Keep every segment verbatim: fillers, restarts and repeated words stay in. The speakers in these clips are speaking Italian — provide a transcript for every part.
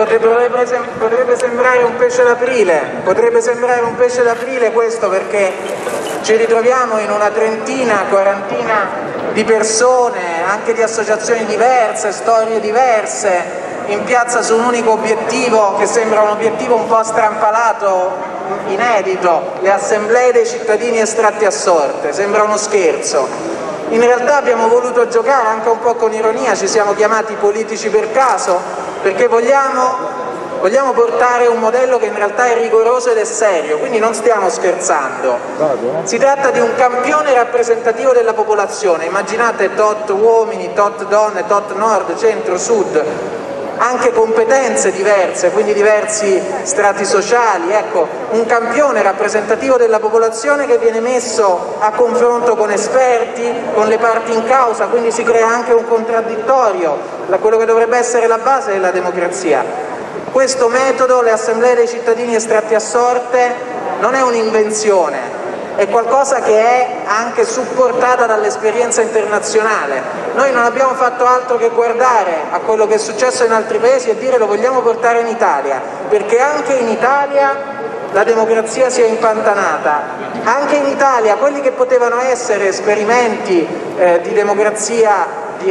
potrebbe, sem potrebbe sembrare un pesce d'aprile, potrebbe sembrare un pesce d'aprile questo perché ci ritroviamo in una trentina, quarantina di persone, anche di associazioni diverse, storie diverse, in piazza su un unico obiettivo che sembra un obiettivo un po' strampalato, inedito, le assemblee dei cittadini estratti a sorte, sembra uno scherzo. In realtà abbiamo voluto giocare anche un po' con ironia, ci siamo chiamati politici per caso, perché vogliamo, vogliamo portare un modello che in realtà è rigoroso ed è serio, quindi non stiamo scherzando. Si tratta di un campione rappresentativo della popolazione, immaginate tot uomini, tot donne, tot nord, centro, sud, anche competenze diverse, quindi diversi strati sociali, ecco, un campione rappresentativo della popolazione che viene messo a confronto con esperti, con le parti in causa, quindi si crea anche un contraddittorio, quello che dovrebbe essere la base della democrazia. Questo metodo, le assemblee dei cittadini estratti a sorte, non è un'invenzione, è qualcosa che è anche supportata dall'esperienza internazionale. Noi non abbiamo fatto altro che guardare a quello che è successo in altri paesi e dire lo vogliamo portare in Italia, perché anche in Italia la democrazia si è impantanata, anche in Italia quelli che potevano essere esperimenti eh, di democrazia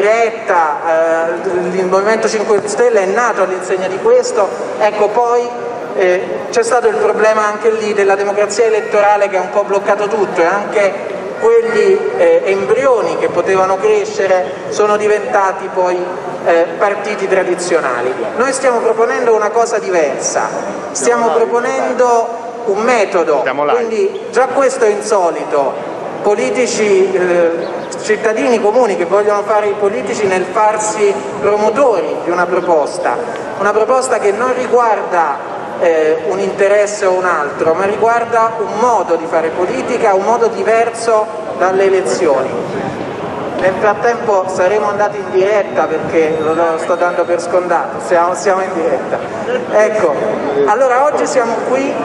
diretta, eh, il Movimento cinque Stelle è nato all'insegna di questo, ecco poi Eh, c'è stato il problema anche lì della democrazia elettorale che ha un po' bloccato tutto e anche quegli eh, embrioni che potevano crescere sono diventati poi eh, partiti tradizionali. Noi stiamo proponendo una cosa diversa, stiamo proponendo un metodo, quindi già questo è insolito, politici, eh, cittadini comuni che vogliono fare i politici nel farsi promotori di una proposta, una proposta che non riguarda Eh, un interesse o un altro, ma riguarda un modo di fare politica, un modo diverso dalle elezioni. Nel frattempo saremo andati in diretta perché lo sto dando per scontato, siamo, siamo in diretta. Ecco, allora oggi siamo qui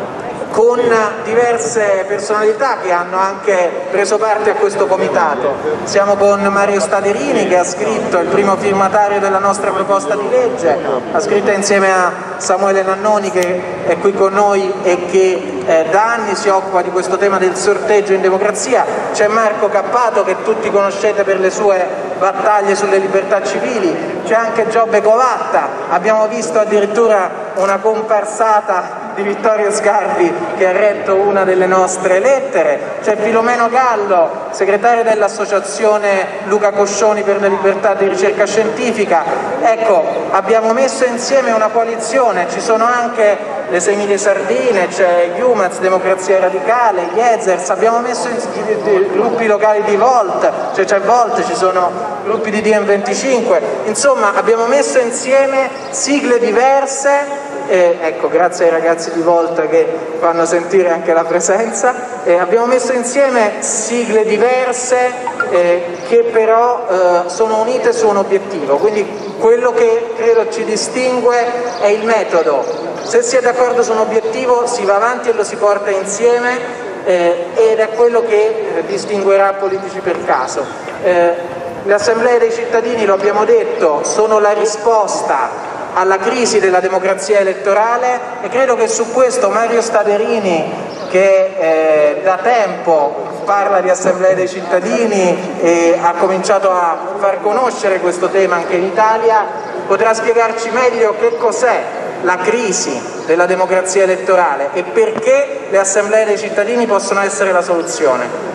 con diverse personalità che hanno anche preso parte a questo comitato. Siamo con Mario Staderini che ha scritto, il primo firmatario della nostra proposta di legge, ha scritto insieme a Samuele Nannoni che è qui con noi e che eh, da anni si occupa di questo tema del sorteggio in democrazia. C'è Marco Cappato che tutti conoscete per le sue battaglie sulle libertà civili, c'è anche Giobbe Covatta, abbiamo visto addirittura una comparsata di Vittorio Sgarbi che ha retto una delle nostre lettere, c'è Filomeno Gallo, segretario dell'associazione Luca Coscioni per la libertà di ricerca scientifica. Ecco, abbiamo messo insieme una coalizione, ci sono anche le Semilie Sardine, c'è Humaz, Democrazia Radicale, gli Ezers, abbiamo messo in gruppi locali di Volt, cioè c'è Volt, ci sono gruppi di D M venticinque, insomma abbiamo messo insieme sigle diverse. Eh, ecco, grazie ai ragazzi di Volta che fanno sentire anche la presenza, eh, abbiamo messo insieme sigle diverse eh, che però eh, sono unite su un obiettivo, quindi quello che credo ci distingue è il metodo. Se si è d'accordo su un obiettivo si va avanti e lo si porta insieme eh, ed è quello che eh, distinguerà politici per caso. Eh, le assemblee dei cittadini, lo abbiamo detto, sono la risposta alla crisi della democrazia elettorale e credo che su questo Mario Staderini, che eh, da tempo parla di assemblee dei cittadini e ha cominciato a far conoscere questo tema anche in Italia, potrà spiegarci meglio che cos'è la crisi della democrazia elettorale e perché le assemblee dei cittadini possono essere la soluzione.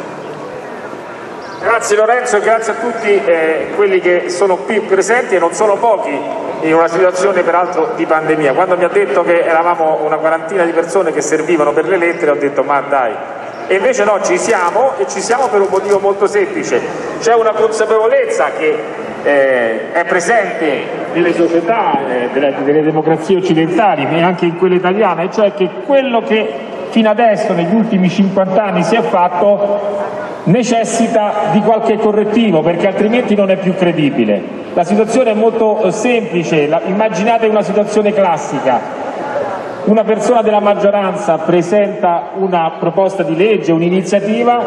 Grazie Lorenzo e grazie a tutti eh, quelli che sono qui presenti e non sono pochi in una situazione peraltro di pandemia. Quando mi ha detto che eravamo una quarantina di persone che servivano per le lettere ho detto ma dai, e invece no, ci siamo e ci siamo per un motivo molto semplice, c'è una consapevolezza che eh, è presente nelle società, eh, delle, delle democrazie occidentali e anche in quella italiana, e cioè che quello che fino adesso negli ultimi cinquanta anni si è fatto necessita di qualche correttivo perché altrimenti non è più credibile. La situazione è molto semplice, immaginate una situazione classica, una persona della maggioranza presenta una proposta di legge, un'iniziativa,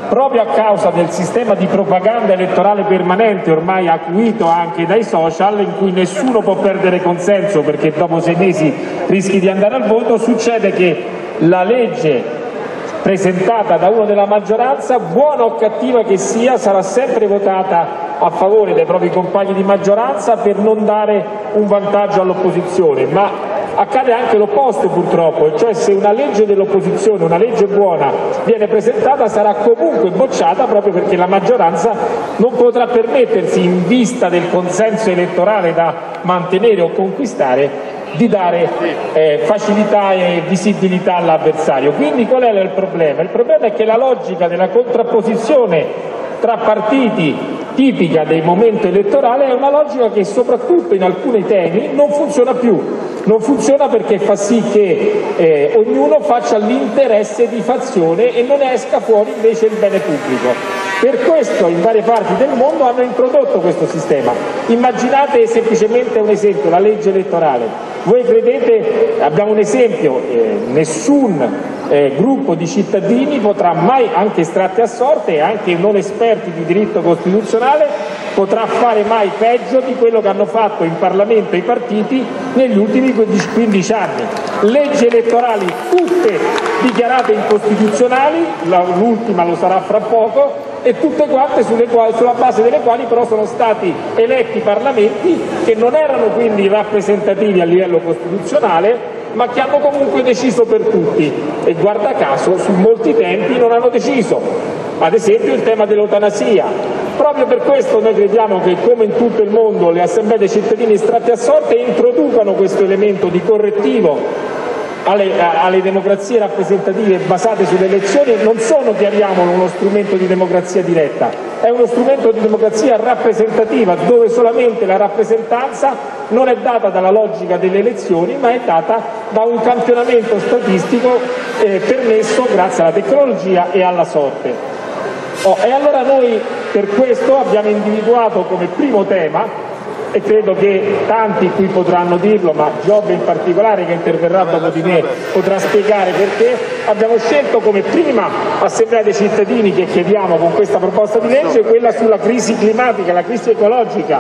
proprio a causa del sistema di propaganda elettorale permanente ormai acuito anche dai social, in cui nessuno può perdere consenso perché dopo sei mesi rischi di andare al voto, succede che la legge presentata da uno della maggioranza, buona o cattiva che sia, sarà sempre votata a favore dei propri compagni di maggioranza per non dare un vantaggio all'opposizione, ma accade anche l'opposto purtroppo, cioè se una legge dell'opposizione, una legge buona viene presentata sarà comunque bocciata proprio perché la maggioranza non potrà permettersi, in vista del consenso elettorale da mantenere o conquistare, di dare eh, facilità e visibilità all'avversario. Quindi qual è il problema? Il problema è che la logica della contrapposizione tra partiti tipica del momento elettorale è una logica che soprattutto in alcuni temi non funziona più, non funziona perché fa sì che eh, ognuno faccia l'interesse di fazione e non esca fuori invece il bene pubblico. Per questo in varie parti del mondo hanno introdotto questo sistema. Immaginate semplicemente un esempio, la legge elettorale. Voi credete, abbiamo un esempio, eh, nessun eh, gruppo di cittadini potrà mai, anche estratti a sorte e anche non esperti di diritto costituzionale, potrà fare mai peggio di quello che hanno fatto in Parlamento i partiti negli ultimi quindici anni. Leggi elettorali tutte dichiarate incostituzionali, l'ultima lo sarà fra poco, e tutte quante sulle quali, sulla base delle quali però sono stati eletti parlamenti che non erano quindi rappresentativi a livello costituzionale, ma che hanno comunque deciso per tutti e guarda caso su molti tempi non hanno deciso. Ad esempio il tema dell'eutanasia. Proprio per questo noi crediamo che, come in tutto il mondo, le assemblee dei cittadini estratti a sorte introducano questo elemento di correttivo alle, alle democrazie rappresentative basate sulle elezioni. Non sono, chiariamolo, uno strumento di democrazia diretta, è uno strumento di democrazia rappresentativa dove solamente la rappresentanza non è data dalla logica delle elezioni ma è data da un campionamento statistico eh, permesso grazie alla tecnologia e alla sorte. Oh, e allora noi per questo abbiamo individuato come primo tema, e credo che tanti qui potranno dirlo, ma Giobbe in particolare che interverrà dopo di me potrà spiegare perché, abbiamo scelto come prima assemblea dei cittadini che chiediamo con questa proposta di legge quella sulla crisi climatica, la crisi ecologica,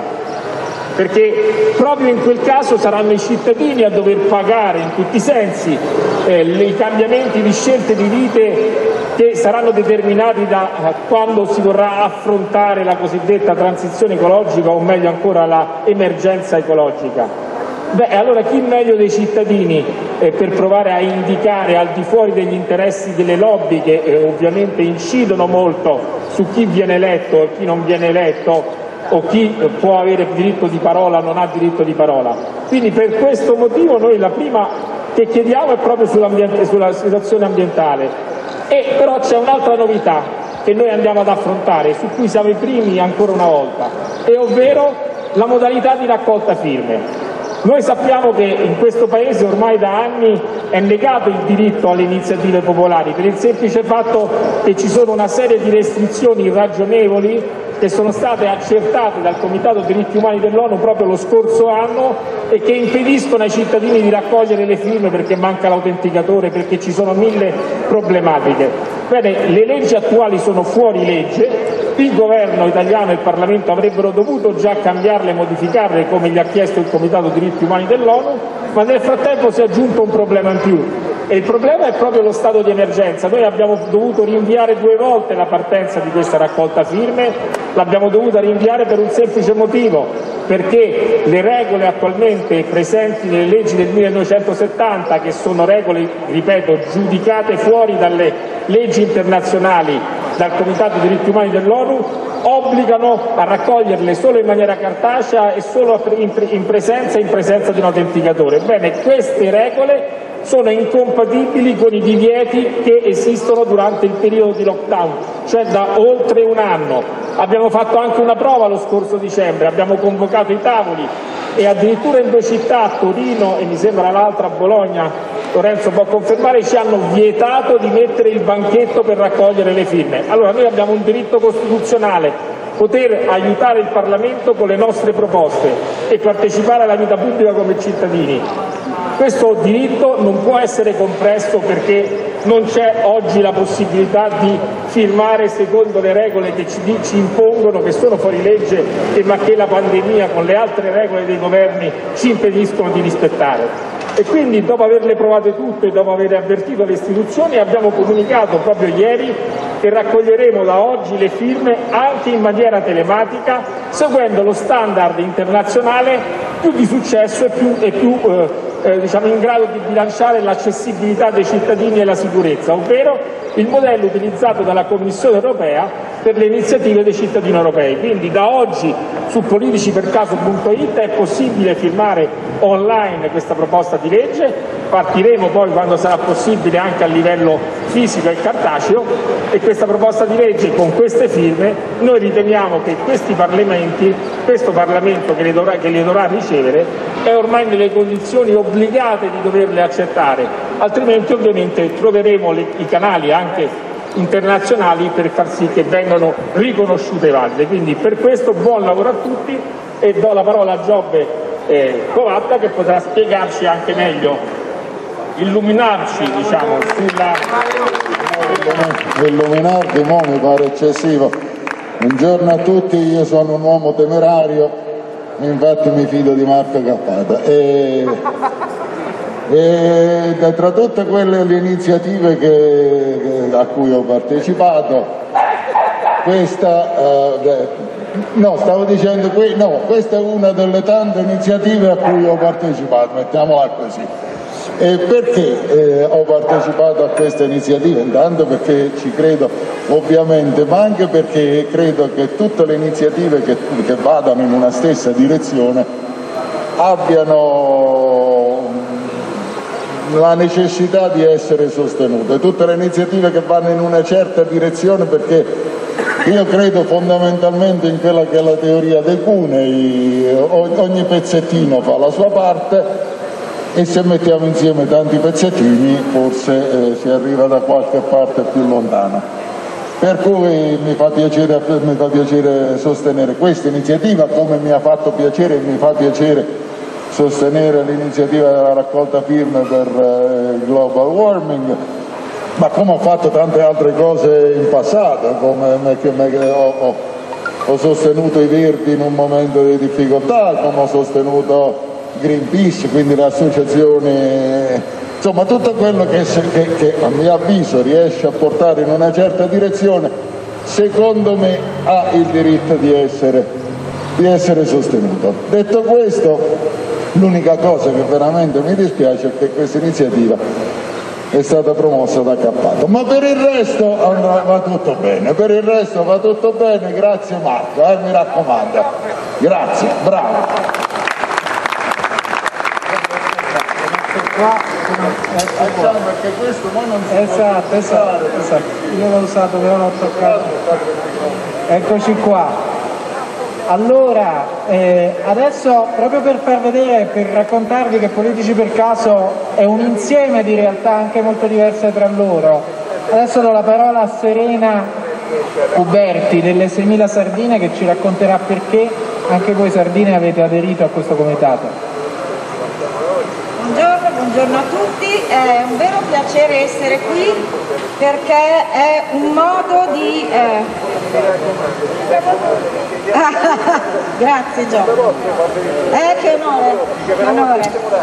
perché proprio in quel caso saranno i cittadini a dover pagare in tutti i sensi eh, i cambiamenti di scelte di vite che saranno determinati da quando si vorrà affrontare la cosiddetta transizione ecologica o meglio ancora l'emergenza ecologica. Beh, allora chi meglio dei cittadini eh, per provare a indicare al di fuori degli interessi delle lobby che eh, ovviamente incidono molto su chi viene eletto e chi non viene eletto o chi può avere diritto di parola o non ha diritto di parola. Quindi per questo motivo noi la prima che chiediamo è proprio sulla situazione ambientale. E però c'è un'altra novità che noi andiamo ad affrontare, su cui siamo i primi ancora una volta, e ovvero la modalità di raccolta firme. Noi sappiamo che in questo Paese ormai da anni è negato il diritto alle iniziative popolari per il semplice fatto che ci sono una serie di restrizioni irragionevoli che sono state accertate dal Comitato diritti umani dell'ONU proprio lo scorso anno e che impediscono ai cittadini di raccogliere le firme perché manca l'autenticatore, perché ci sono mille problematiche. Bene, le leggi attuali sono fuori legge, il governo italiano e il Parlamento avrebbero dovuto già cambiarle e modificarle come gli ha chiesto il Comitato diritti umani dell'ONU, ma nel frattempo si è aggiunto un problema in più. E il problema è proprio lo stato di emergenza. Noi abbiamo dovuto rinviare due volte la partenza di questa raccolta firme, l'abbiamo dovuta rinviare per un semplice motivo, perché le regole attualmente presenti nelle leggi del millenovecentosettanta, che sono regole, ripeto, giudicate fuori dalle leggi internazionali, dal Comitato diritti umani dell'ONU, obbligano a raccoglierle solo in maniera cartacea e solo in presenza, in presenza di un autenticatore. Bene, queste regole sono incompatibili con i divieti che esistono durante il periodo di lockdown, cioè da oltre un anno. Abbiamo fatto anche una prova lo scorso dicembre, abbiamo convocato i tavoli e addirittura in due città, a Torino e mi sembra l'altra a Bologna, Lorenzo può confermare, ci hanno vietato di mettere il banchetto per raccogliere le firme. Allora noi abbiamo un diritto costituzionale, poter aiutare il Parlamento con le nostre proposte e partecipare alla vita pubblica come cittadini. Questo diritto non può essere compresso perché non c'è oggi la possibilità di firmare secondo le regole che ci, ci impongono, che sono fuori legge, e ma che la pandemia con le altre regole dei governi ci impediscono di rispettare. E quindi, dopo averle provate tutte e dopo aver avvertito le istituzioni, abbiamo comunicato proprio ieri che raccoglieremo da oggi le firme anche in maniera telematica, seguendo lo standard internazionale più di successo e più, e più eh, eh, diciamo in grado di bilanciare l'accessibilità dei cittadini e la sicurezza, ovvero il modello utilizzato dalla Commissione europea per le iniziative dei cittadini europei. Quindi da oggi su politici per caso punto it è possibile firmare online questa proposta di legge, partiremo poi quando sarà possibile anche a livello fisico e cartaceo, e questa proposta di legge con queste firme noi riteniamo che questi Parlamenti, questo Parlamento che le dovrà, che le dovrà ricevere, è ormai nelle condizioni obbligate di doverle accettare, altrimenti ovviamente troveremo le, i canali anche internazionali per far sì che vengano riconosciute valide. Quindi per questo buon lavoro a tutti, e do la parola a Giobbe eh, Covatta, che potrà spiegarci anche meglio, illuminarci diciamo sulla... Illuminarvi mo mi pare eccessivo. Buongiorno a tutti, io sono un uomo temerario, infatti mi fido di Marco Cappata. E... E tra tutte quelle le iniziative che, che, a cui ho partecipato, questa, uh, no, stavo dicendo, que, no, questa è una delle tante iniziative a cui ho partecipato, mettiamola così. E perché eh, ho partecipato a questa iniziativa? Intanto perché ci credo ovviamente, ma anche perché credo che tutte le iniziative che, che vadano in una stessa direzione abbiano la necessità di essere sostenute, tutte le iniziative che vanno in una certa direzione, perché io credo fondamentalmente in quella che è la teoria dei cunei, ogni pezzettino fa la sua parte e se mettiamo insieme tanti pezzettini forse eh, si arriva da qualche parte più lontana. Per cui mi fa piacere, mi fa piacere sostenere questa iniziativa, come mi ha fatto piacere e mi fa piacere sostenere l'iniziativa della raccolta firme per il uh, global warming, ma come ho fatto tante altre cose in passato, come me, che me, ho, ho, ho sostenuto i Verdi in un momento di difficoltà, come ho sostenuto Greenpeace, quindi le associazioni, insomma tutto quello che, che, che a mio avviso riesce a portare in una certa direzione, secondo me ha il diritto di essere, di essere sostenuto. Detto questo, l'unica cosa che veramente mi dispiace è che questa iniziativa è stata promossa da Cappato, ma per il resto andrà, va tutto bene, per il resto va tutto bene, grazie Marco, eh, mi raccomando, grazie, bravo. Perché questo poi non si esatto, esatto, esatto, io l'ho usato però l'ho toccato, eccoci qua. Allora, eh, adesso proprio per far vedere, per raccontarvi che Politici per Caso è un insieme di realtà anche molto diverse tra loro, adesso do la parola a Serena Uberti delle seimila Sardine, che ci racconterà perché anche voi Sardine avete aderito a questo comitato. Buongiorno, buongiorno a tutti, è un vero piacere essere qui perché è un modo di... Eh... Grazie Gio. Eh, che onore, che onore.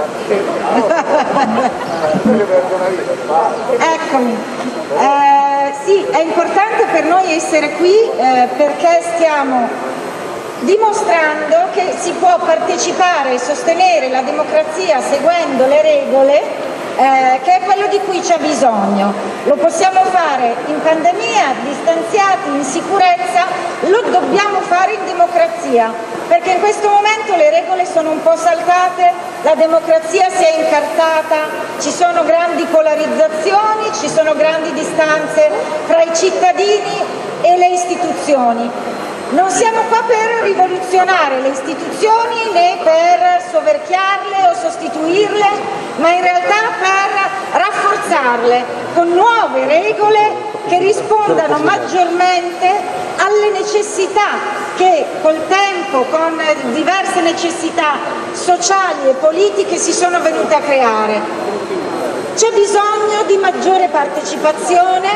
Eccomi. Eh, sì, è importante per noi essere qui eh, perché stiamo dimostrando che si può partecipare e sostenere la democrazia seguendo le regole, eh, che è quello di cui c'è bisogno. Lo possiamo fare in pandemia, distanziati, in sicurezza, lo dobbiamo fare in democrazia, perché in questo momento le regole sono un po' saltate, la democrazia si è incartata, ci sono grandi polarizzazioni, ci sono grandi distanze fra i cittadini e le istituzioni. Non siamo qua per rivoluzionare le istituzioni né per soverchiarle o sostituirle, ma in realtà per rafforzarle con nuove regole che rispondano maggiormente alle necessità che col tempo, con diverse necessità sociali e politiche si sono venute a creare. C'è bisogno di maggiore partecipazione che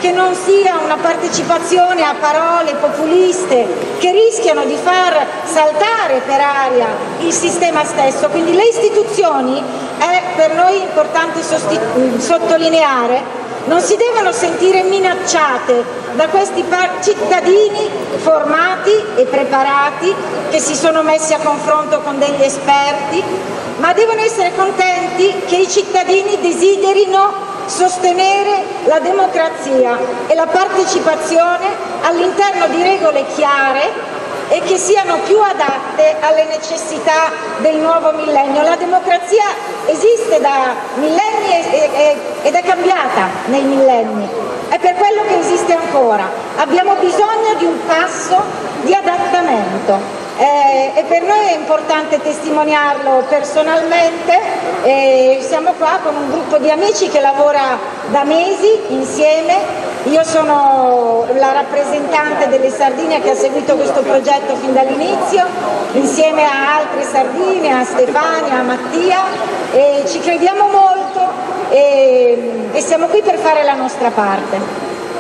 che non sia una partecipazione a parole populiste che rischiano di far saltare per aria il sistema stesso. Quindi le istituzioni, è per noi importante sottolineare, non si devono sentire minacciate da questi cittadini formati e preparati che si sono messi a confronto con degli esperti, ma devono essere contenti che i cittadini desiderino sostenere la democrazia e la partecipazione all'interno di regole chiare e che siano più adatte alle necessità del nuovo millennio. La democrazia esiste da millenni ed è cambiata nei millenni, è per quello che esiste ancora. Abbiamo bisogno di un passo di adattamento. Eh, e per noi è importante testimoniarlo personalmente. Eh, siamo qua con un gruppo di amici che lavora da mesi insieme. Io sono la rappresentante delle Sardine che ha seguito questo progetto fin dall'inizio, insieme a altre sardine, a Stefania, a Mattia, e ci crediamo molto e, e siamo qui per fare la nostra parte.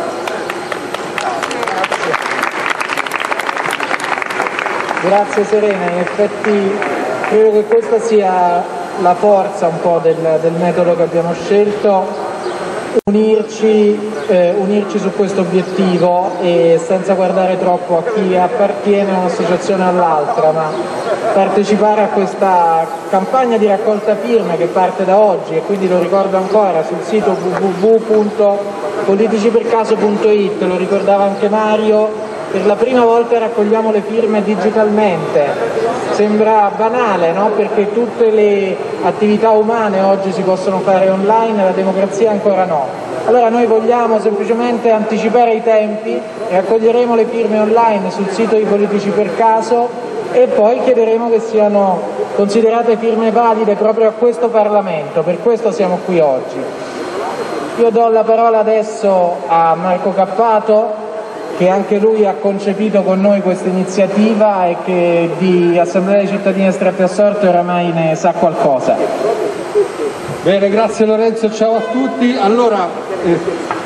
Grazie Serena, in effetti credo che questa sia la forza un po' del, del metodo che abbiamo scelto, unirci, eh, unirci su questo obiettivo e senza guardare troppo a chi appartiene a un'associazione o all'altra, ma partecipare a questa campagna di raccolta firme che parte da oggi, e quindi lo ricordo ancora sul sito w w w punto politici per caso punto i t, lo ricordava anche Mario. Per la prima volta raccogliamo le firme digitalmente, sembra banale, no? Perché tutte le attività umane oggi si possono fare online, la democrazia ancora no. Allora noi vogliamo semplicemente anticipare i tempi, raccoglieremo le firme online sul sito di Politici per Caso e poi chiederemo che siano considerate firme valide proprio a questo Parlamento, per questo siamo qui oggi. Io do la parola adesso a Marco Cappato, che anche lui ha concepito con noi questa iniziativa e che di Assemblea dei cittadini estratti a sorte oramai ne sa qualcosa. Bene, grazie Lorenzo, ciao a tutti. Allora, eh,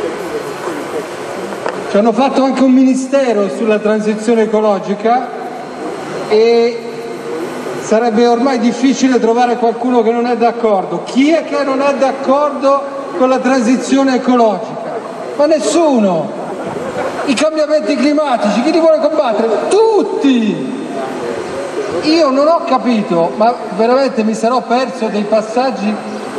ci hanno fatto anche un ministero sulla transizione ecologica e sarebbe ormai difficile trovare qualcuno che non è d'accordo. Chi è che non è d'accordo con la transizione ecologica? Ma nessuno! I cambiamenti climatici, chi li vuole combattere? Tutti! Io non ho capito, ma veramente mi sarò perso dei passaggi.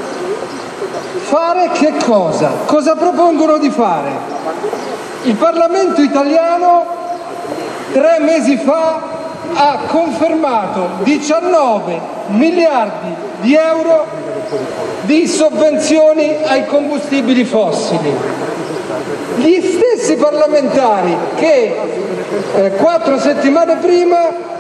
Fare che cosa? Cosa propongono di fare? Il Parlamento italiano tre mesi fa ha confermato diciannove miliardi di euro di sovvenzioni ai combustibili fossili. Gli stessi parlamentari che eh, quattro settimane prima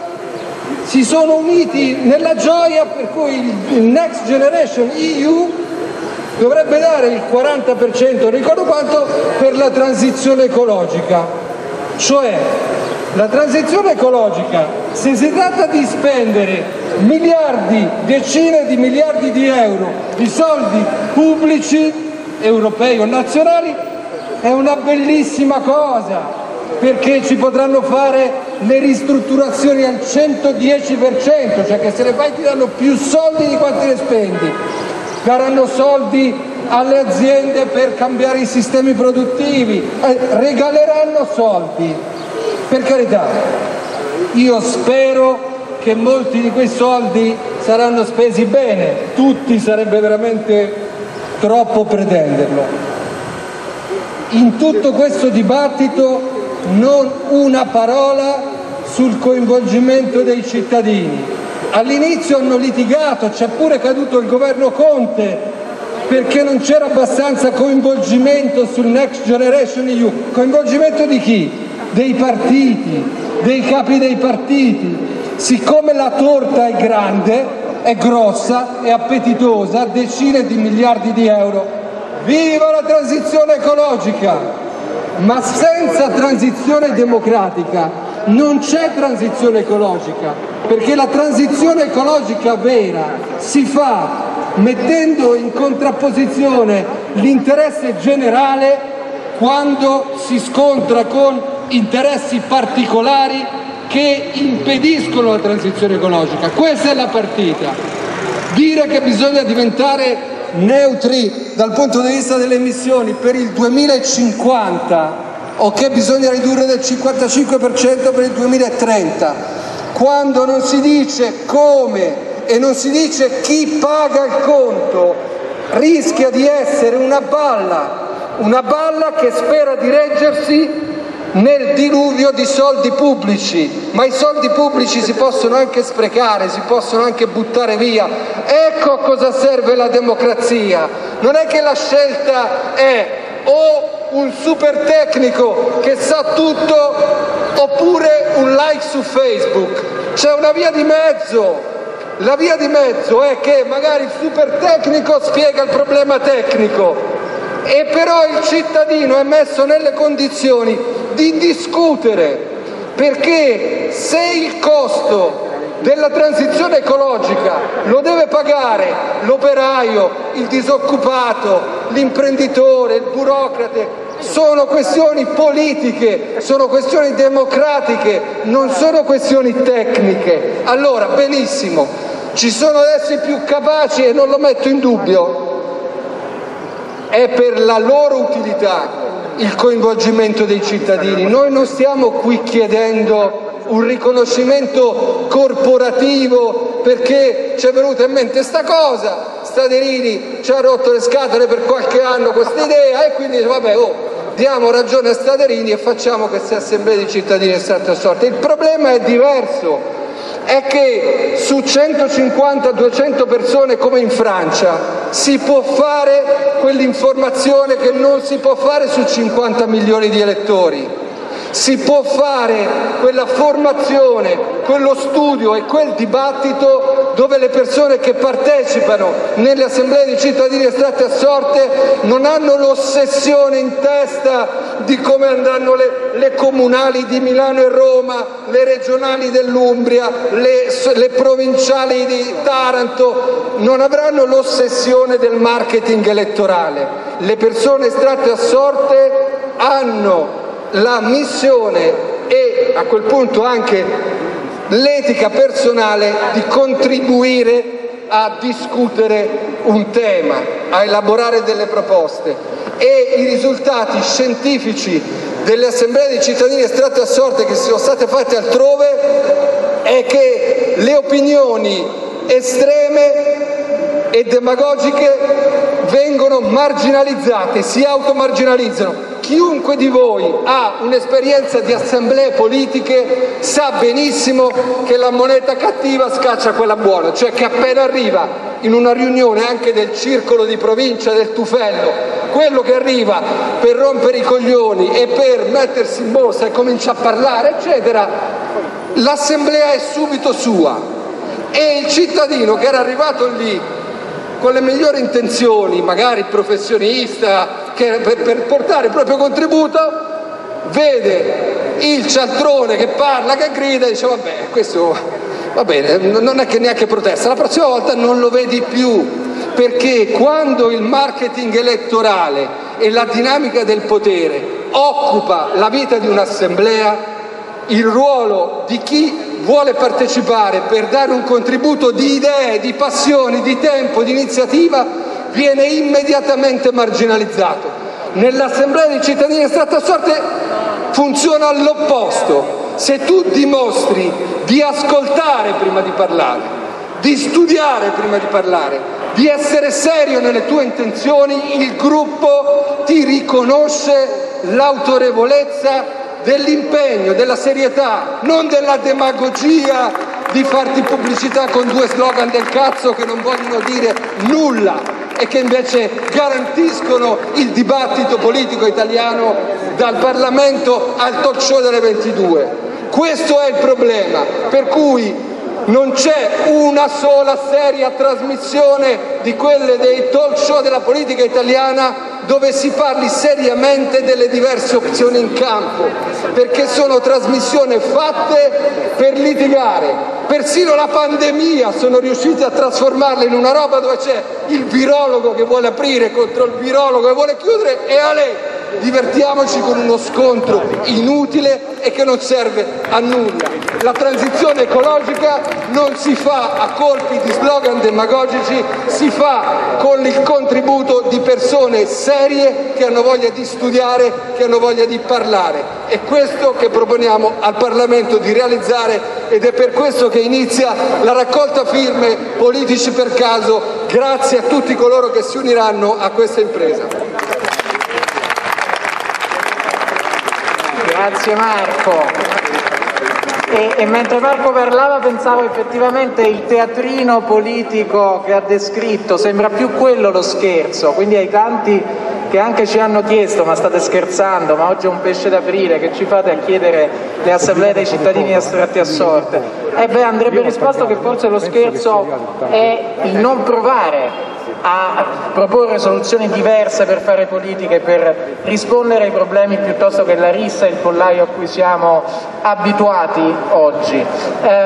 si sono uniti nella gioia per cui il Next Generation E U dovrebbe dare il quaranta per cento, non ricordo quanto, per la transizione ecologica. Cioè, la transizione ecologica, se si tratta di spendere miliardi, decine di miliardi di euro di soldi pubblici, europei o nazionali, è una bellissima cosa, perché ci potranno fare le ristrutturazioni al centodieci per cento, cioè che se le fai ti danno più soldi di quanti ne spendi, daranno soldi alle aziende per cambiare i sistemi produttivi, eh, regaleranno soldi, per carità. Io spero che molti di quei soldi saranno spesi bene, tutti sarebbe veramente troppo pretenderlo. In tutto questo dibattito non una parola sul coinvolgimento dei cittadini. All'inizio hanno litigato, c'è pure caduto il governo Conte perché non c'era abbastanza coinvolgimento sul Next Generation E U. Coinvolgimento di chi? Dei partiti, dei capi dei partiti. Siccome la torta è grande, è grossa, è appetitosa, decine di miliardi di euro. Viva la transizione ecologica! Ma senza transizione democratica non c'è transizione ecologica, perché la transizione ecologica vera si fa mettendo in contrapposizione l'interesse generale quando si scontra con interessi particolari che impediscono la transizione ecologica. Questa è la partita. Dire che bisogna diventare neutri dal punto di vista delle emissioni per il duemilacinquanta o che bisogna ridurre del cinquantacinque per cento per il duemilatrenta, quando non si dice come e non si dice chi paga il conto, rischia di essere una balla, una balla che spera di reggersi nel diluvio di soldi pubblici, ma i soldi pubblici si possono anche sprecare, si possono anche buttare via. Ecco a cosa serve la democrazia. Non è che la scelta è o un super tecnico che sa tutto oppure un like su Facebook. C'è una via di mezzo. La via di mezzo è che magari il super tecnico spiega il problema tecnico e però il cittadino è messo nelle condizioni di discutere, perché se il costo della transizione ecologica lo deve pagare l'operaio, il disoccupato, l'imprenditore, il burocrate, sono questioni politiche, sono questioni democratiche, non sono questioni tecniche. Allora, benissimo, ci sono adesso i più capaci e non lo metto in dubbio, è per la loro utilità il coinvolgimento dei cittadini. Noi non stiamo qui chiedendo un riconoscimento corporativo perché ci è venuta in mente sta cosa, Staderini ci ha rotto le scatole per qualche anno questa idea e quindi vabbè, oh, diamo ragione a Staderini e facciamo queste assemblee di cittadini estratte a sorte. Il problema è diverso, è che su centocinquanta duecento persone come in Francia si può fare quell'informazione che non si può fare su cinquanta milioni di elettori. Si può fare quella formazione, quello studio e quel dibattito dove le persone che partecipano nelle assemblee di cittadini estratti a sorte non hanno l'ossessione in testa di come andranno le, le comunali di Milano e Roma, le regionali dell'Umbria, le, le provinciali di Taranto, non avranno l'ossessione del marketing elettorale. Le persone estratte a sorte hanno la missione e a quel punto anche l'etica personale di contribuire a discutere un tema, a elaborare delle proposte, e i risultati scientifici delle assemblee dei cittadini estratti a sorte che sono state fatte altrove è che le opinioni estreme e demagogiche vengono marginalizzate, si automarginalizzano. Chiunque di voi ha un'esperienza di assemblee politiche sa benissimo che la moneta cattiva scaccia quella buona, cioè che appena arriva in una riunione anche del circolo di provincia del Tufello, quello che arriva per rompere i coglioni e per mettersi in borsa e comincia a parlare, eccetera, l'assemblea è subito sua e il cittadino che era arrivato lì con le migliori intenzioni, magari professionista, che per, per portare il proprio contributo, vede il cialtrone che parla, che grida e dice vabbè, questo va bene, non è che neanche protesta, la prossima volta non lo vedi più, perché quando il marketing elettorale e la dinamica del potere occupa la vita di un'assemblea, il ruolo di chi vuole partecipare per dare un contributo di idee, di passioni, di tempo, di iniziativa viene immediatamente marginalizzato. Nell'assemblea dei cittadini estratti a sorte funziona all'opposto. Se tu dimostri di ascoltare prima di parlare, di studiare prima di parlare, di essere serio nelle tue intenzioni, il gruppo ti riconosce l'autorevolezza dell'impegno, della serietà, non della demagogia di farti pubblicità con due slogan del cazzo che non vogliono dire nulla e che invece garantiscono il dibattito politico italiano dal Parlamento al talk show delle ventidue. Questo è il problema, per cui non c'è una sola seria trasmissione di quelle dei talk show della politica italiana dove si parli seriamente delle diverse opzioni in campo, perché sono trasmissioni fatte per litigare. Persino la pandemia sono riusciti a trasformarla in una roba dove c'è il virologo che vuole aprire contro il virologo che vuole chiudere e a lei divertiamoci con uno scontro inutile e che non serve a nulla. La transizione ecologica non si fa a colpi di slogan demagogici, si fa con il contributo di persone serie che hanno voglia di studiare, che hanno voglia di parlare. È questo che proponiamo al Parlamento di realizzare ed è per questo che inizia la raccolta firme Politici per Caso, grazie a tutti coloro che si uniranno a questa impresa. Grazie Marco. E, e mentre Marco parlava pensavo effettivamente il teatrino politico che ha descritto, sembra più quello lo scherzo, quindi ai tanti che anche ci hanno chiesto ma state scherzando, ma oggi è un pesce d'aprile, che ci fate a chiedere le assemblee dei cittadini astratti a sorte? E beh, andrebbe risposto che forse lo scherzo è il non provare a proporre soluzioni diverse per fare politica e per rispondere ai problemi piuttosto che la rissa e il pollaio a cui siamo abituati oggi. Eh,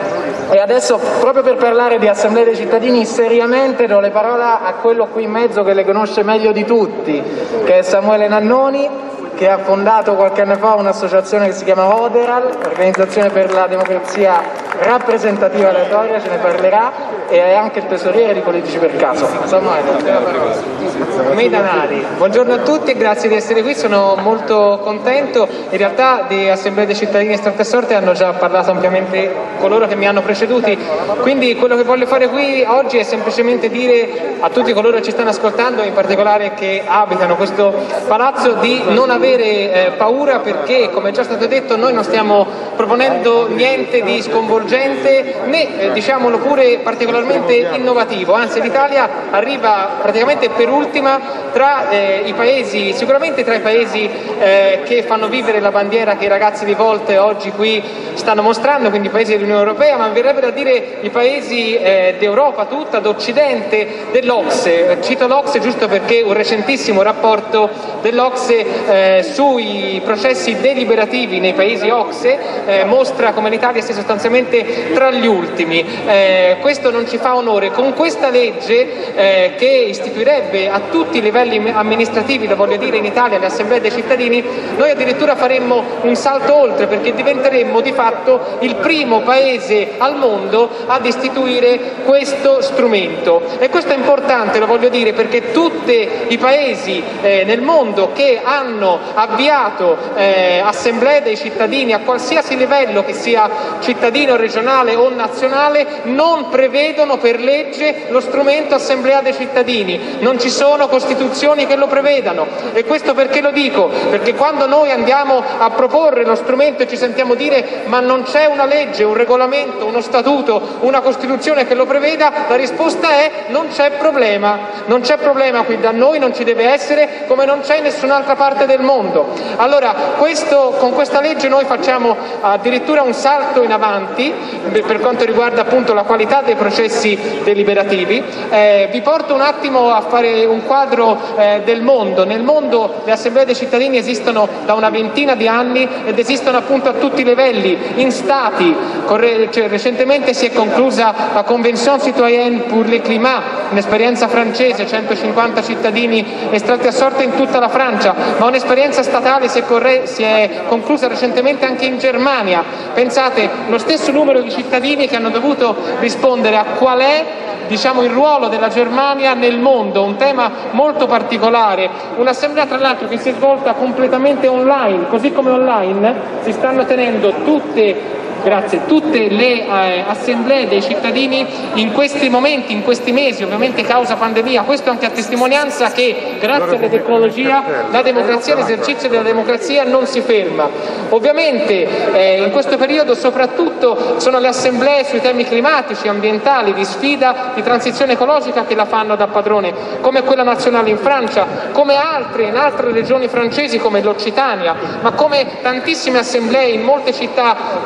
e adesso, proprio per parlare di assemblee dei cittadini, seriamente do le parole a quello qui in mezzo che le conosce meglio di tutti, che è Samuele Nannoni, che ha fondato qualche anno fa un'associazione che si chiama Oderal, Organizzazione per la Democrazia Rappresentativa Aleatoria, ce ne parlerà, e è anche il tesoriere di Politici per Caso. Samuele. Meidanari, buongiorno a tutti e grazie di essere qui, sono molto contento. In realtà di Assemblea dei cittadini astratti a sorte hanno già parlato ampiamente coloro che mi hanno preceduti, quindi quello che voglio fare qui oggi è semplicemente dire a tutti coloro che ci stanno ascoltando, in particolare che abitano questo palazzo, di non avere eh, paura, perché come è già stato detto noi non stiamo proponendo niente di sconvolgente né eh, diciamolo pure particolarmente innovativo, anzi l'Italia arriva praticamente per ultima tra eh, i paesi, sicuramente tra i paesi eh, che fanno vivere la bandiera che i ragazzi di Volte oggi qui stanno mostrando, quindi i paesi dell'Unione Europea, ma mi verrebbe da dire i paesi eh, d'Europa tutta, d'Occidente, dell'Ocse. Cito l'Ocse giusto perché un recentissimo rapporto dell'Ocse eh, sui processi deliberativi nei paesi Ocse eh, mostra come l'Italia sia sostanzialmente tra gli ultimi. Eh, questo non ci fa onore. Con questa legge eh, che istituirebbe a tutti i livelli amministrativi, lo voglio dire in Italia, le assemblee dei cittadini, noi addirittura faremmo un salto oltre, perché diventeremmo di fatto il primo paese al mondo ad istituire questo strumento. E questo è importante, lo voglio dire, perché tutti i paesi eh, nel mondo che hanno avviato eh, assemblee dei cittadini a qualsiasi livello, che sia cittadino, regionale o nazionale, non prevedono per legge lo strumento assemblea dei cittadini, non ci sono costituzioni che lo prevedano. E questo perché lo dico? Perché quando noi andiamo a proporre lo strumento e ci sentiamo dire ma non c'è una legge, un regolamento, uno statuto, una costituzione che lo preveda, la risposta è non c'è problema, non c'è problema qui da noi, non ci deve essere, come non c'è in nessun'altra parte del mondo. Allora questo, con questa legge noi facciamo addirittura un salto in avanti per quanto riguarda appunto la qualità dei processi deliberativi. Eh, vi porto un attimo a fare un quadro eh, del mondo. Nel mondo le assemblee dei cittadini esistono da una ventina di anni ed esistono appunto a tutti i livelli, in stati. Corre- cioè, recentemente si è conclusa la Convention Citoyenne pour le Climat, un'esperienza francese, centocinquanta cittadini estratti a sorte in tutta la Francia, ma un'esperienza statale si è, corre- si è conclusa recentemente anche in Germania. Pensate, lo stesso numero di cittadini che hanno dovuto rispondere a qual è diciamo il ruolo della Germania nel mondo, un tema molto particolare, un'assemblea tra l'altro che si è svolta completamente online, così come online si stanno tenendo tutte Grazie. Tutte le eh, assemblee dei cittadini in questi momenti, in questi mesi, ovviamente causa pandemia, questo anche a testimonianza che grazie alla tecnologia la democrazia, l'esercizio della democrazia non si ferma. Ovviamente eh, in questo periodo soprattutto sono le assemblee sui temi climatici, ambientali, di sfida, di transizione ecologica che la fanno da padrone, come quella nazionale in Francia, come altre in altre regioni francesi come l'Occitania, ma come tantissime assemblee in molte città della Gran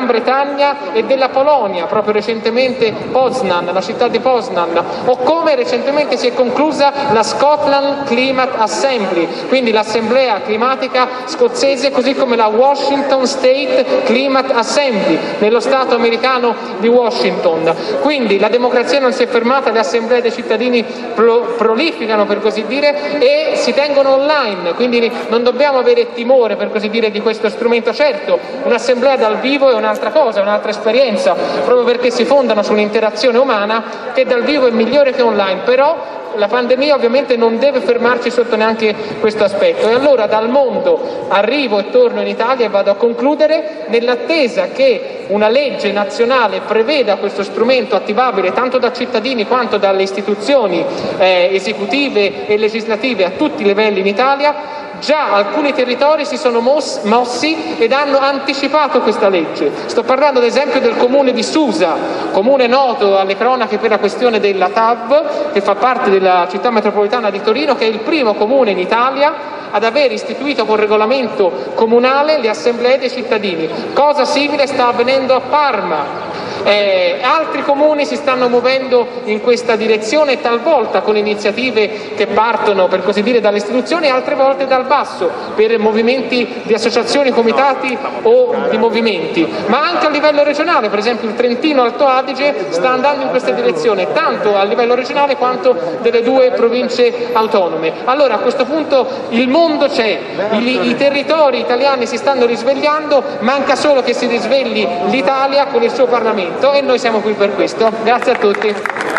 Bretagna e della Polonia, proprio recentemente Poznan, la città di Poznan, o come recentemente si è conclusa la Scotland Climate Assembly, quindi l'assemblea climatica scozzese, così come la Washington State Climate Assembly nello stato americano di Washington. Quindi la democrazia non si è fermata, le assemblee dei cittadini pro- prolificano per così dire e si tengono online, quindi non dobbiamo avere timore per così dire di questo strumento. Certo, un'assemblea dal vivo è un'altra cosa, è un'altra esperienza, proprio perché si fondano sull'interazione umana, che dal vivo è migliore che online, però la pandemia ovviamente non deve fermarci sotto neanche questo aspetto. E allora dal mondo arrivo e torno in Italia e vado a concludere nell'attesa che una legge nazionale preveda questo strumento attivabile tanto da cittadini quanto dalle istituzioni eh, esecutive e legislative a tutti i livelli in Italia. Già alcuni territori si sono mos- mossi ed hanno anticipato questa legge. Sto parlando ad esempio del comune di Susa, comune noto alle cronache per la questione della T A V, che fa parte della città metropolitana di Torino, che è il primo comune in Italia ad aver istituito con regolamento comunale le assemblee dei cittadini. Cosa simile sta avvenendo a Parma. Eh, altri comuni si stanno muovendo in questa direzione, talvolta con iniziative che partono per così dire dalle istituzioni, altre volte dal basso, per movimenti di associazioni, comitati o di movimenti, ma anche a livello regionale. Per esempio il Trentino Alto Adige sta andando in questa direzione, tanto a livello regionale quanto delle due province autonome. Allora a questo punto il mondo c'è, i, i territori italiani si stanno risvegliando, manca solo che si risvegli l'Italia con il suo Parlamento. E noi siamo qui per questo. Grazie a tutti.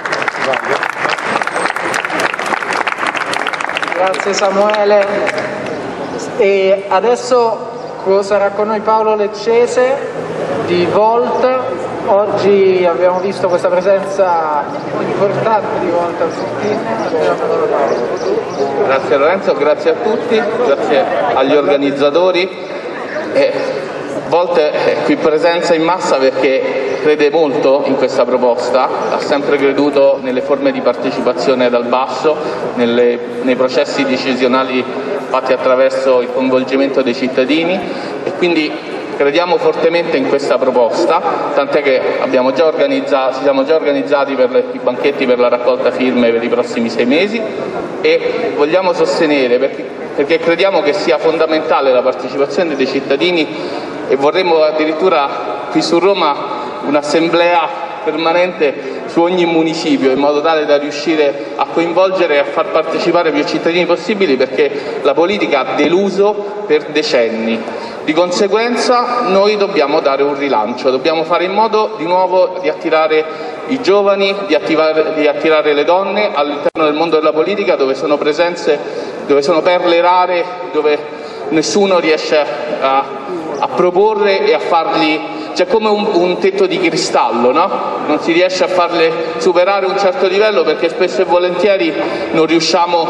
Grazie Samuele. E adesso sarà con noi Paolo Leccese di Volta. Oggi abbiamo visto questa presenza importante di Volta al Paolo. Grazie Lorenzo, grazie a tutti, grazie agli organizzatori. E Volta è qui presenza in massa perché crede molto in questa proposta, ha sempre creduto nelle forme di partecipazione dal basso, nelle, nei processi decisionali fatti attraverso il coinvolgimento dei cittadini e quindi crediamo fortemente in questa proposta, tant'è che abbiamo già organizzato, ci siamo già organizzati per le, i banchetti per la raccolta firme per i prossimi sei mesi e vogliamo sostenere perché, perché crediamo che sia fondamentale la partecipazione dei cittadini e vorremmo addirittura qui su Roma un'assemblea permanente su ogni municipio in modo tale da riuscire a coinvolgere e a far partecipare più cittadini possibili, perché la politica ha deluso per decenni. Di conseguenza noi dobbiamo dare un rilancio, dobbiamo fare in modo di nuovo di attirare i giovani, di, attivare, di attirare le donne all'interno del mondo della politica, dove sono presenze, dove sono perle rare, dove nessuno riesce a, a proporre e a fargli. C'è come un, un tetto di cristallo, no? Non si riesce a farle superare un certo livello perché spesso e volentieri non riusciamo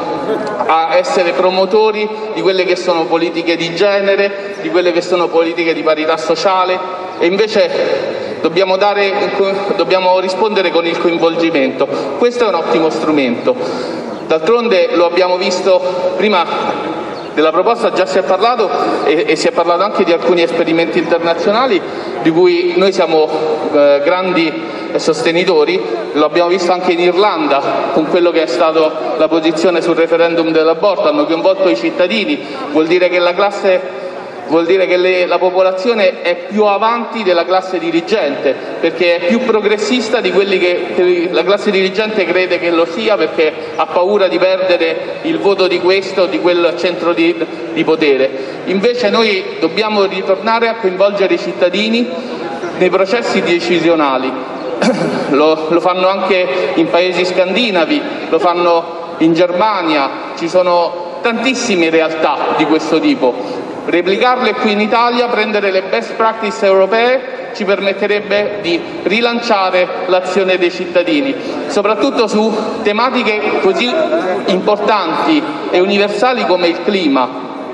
a essere promotori di quelle che sono politiche di genere, di quelle che sono politiche di parità sociale e invece dobbiamo, dare, dobbiamo rispondere con il coinvolgimento. Questo è un ottimo strumento. D'altronde lo abbiamo visto prima. Della proposta già si è parlato e, e si è parlato anche di alcuni esperimenti internazionali di cui noi siamo eh, grandi sostenitori, lo abbiamo visto anche in Irlanda con quello che è stata la posizione sul referendum dell'aborto, hanno coinvolto i cittadini, vuol dire che la classe Vuol dire che le, la popolazione è più avanti della classe dirigente, perché è più progressista di quelli che, che la classe dirigente crede che lo sia, perché ha paura di perdere il voto di questo o di quel centro di, di potere. Invece noi dobbiamo ritornare a coinvolgere i cittadini nei processi decisionali. Lo, lo fanno anche in paesi scandinavi, lo fanno in Germania, ci sono tantissime realtà di questo tipo. Replicarle qui in Italia, prendere le best practice europee ci permetterebbe di rilanciare l'azione dei cittadini, soprattutto su tematiche così importanti e universali come il clima.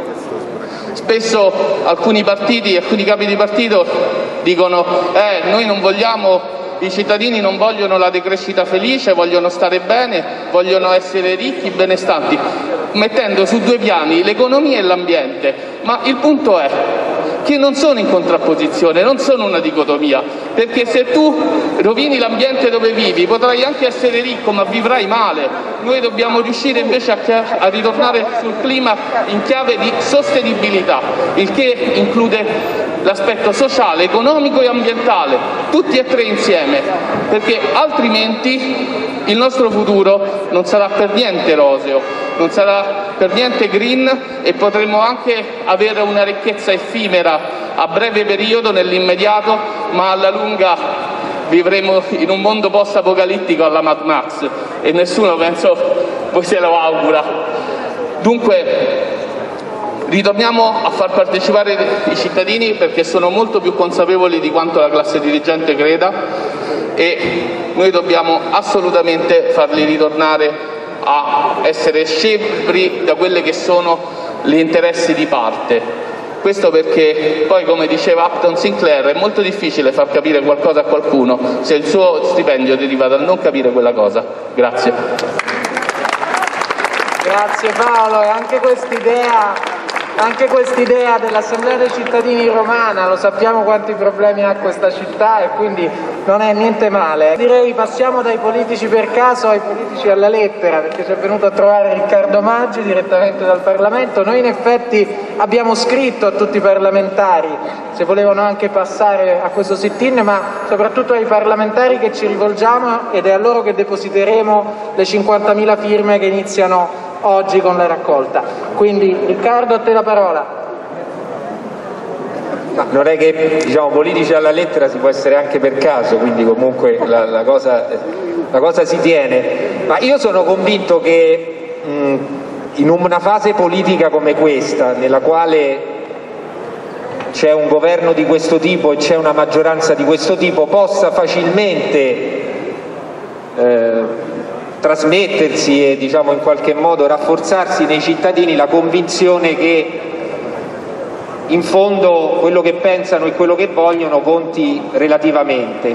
Spesso alcuni partiti, alcuni capi di partito dicono eh, noi non vogliamo, i cittadini non vogliono la decrescita felice, vogliono stare bene, vogliono essere ricchi, benestanti, mettendo su due piani l'economia e l'ambiente. Ma il punto è che non sono in contrapposizione, non sono una dicotomia, perché se tu rovini l'ambiente dove vivi potrai anche essere ricco ma vivrai male. Noi dobbiamo riuscire invece a, a ritornare sul clima in chiave di sostenibilità, il che include l'aspetto sociale, economico e ambientale, tutti e tre insieme, perché altrimenti il nostro futuro non sarà per niente roseo, non sarà per niente green e potremo anche avere una ricchezza effimera a breve periodo, nell'immediato, ma alla lunga vivremo in un mondo post-apocalittico alla Mad Max e nessuno, penso, poi se lo augura. Dunque, ritorniamo a far partecipare i cittadini perché sono molto più consapevoli di quanto la classe dirigente creda e noi dobbiamo assolutamente farli ritornare a essere scevri da quelli che sono gli interessi di parte. Questo perché poi, come diceva Upton Sinclair, è molto difficile far capire qualcosa a qualcuno se il suo stipendio deriva dal non capire quella cosa. Grazie. Grazie Paolo, e anche quest'idea Anche quest'idea dell'Assemblea dei cittadini romana, lo sappiamo quanti problemi ha questa città e quindi non è niente male. Direi passiamo dai politici per caso ai politici alla lettera, perché ci è venuto a trovare Riccardo Maggi direttamente dal Parlamento. Noi in effetti abbiamo scritto a tutti i parlamentari se volevano anche passare a questo sit-in, ma soprattutto ai parlamentari che ci rivolgiamo, ed è a loro che depositeremo le cinquantamila firme che iniziano oggi con la raccolta. Quindi Riccardo, a te la parola. Ma non è che, diciamo, politici alla lettera si può essere anche per caso, quindi comunque la, la, cosa, la cosa si tiene. Ma io sono convinto che mh, in una fase politica come questa, nella quale c'è un governo di questo tipo e c'è una maggioranza di questo tipo, possa facilmente eh, trasmettersi e, diciamo, in qualche modo rafforzarsi nei cittadini la convinzione che in fondo quello che pensano e quello che vogliono conti relativamente.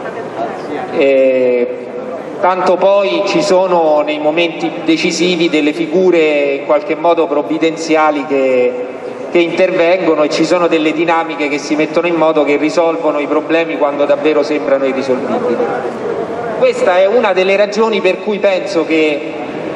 E tanto poi ci sono nei momenti decisivi delle figure in qualche modo provvidenziali che, che intervengono e ci sono delle dinamiche che si mettono in moto, che risolvono i problemi quando davvero sembrano irrisolvibili. Questa è una delle ragioni per cui penso che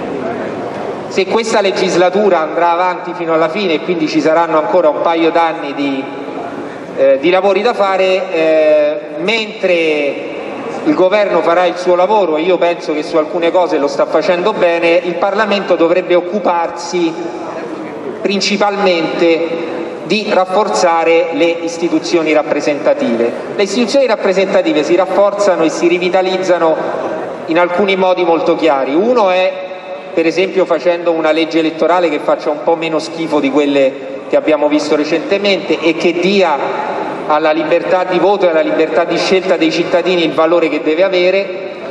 se questa legislatura andrà avanti fino alla fine e quindi ci saranno ancora un paio d'anni di, eh, di lavori da fare, eh, mentre il governo farà il suo lavoro, e io penso che su alcune cose lo sta facendo bene, il Parlamento dovrebbe occuparsi principalmente di rafforzare le istituzioni rappresentative. Le istituzioni rappresentative si rafforzano e si rivitalizzano in alcuni modi molto chiari. Uno è, per esempio, facendo una legge elettorale che faccia un po' meno schifo di quelle che abbiamo visto recentemente e che dia alla libertà di voto e alla libertà di scelta dei cittadini il valore che deve avere.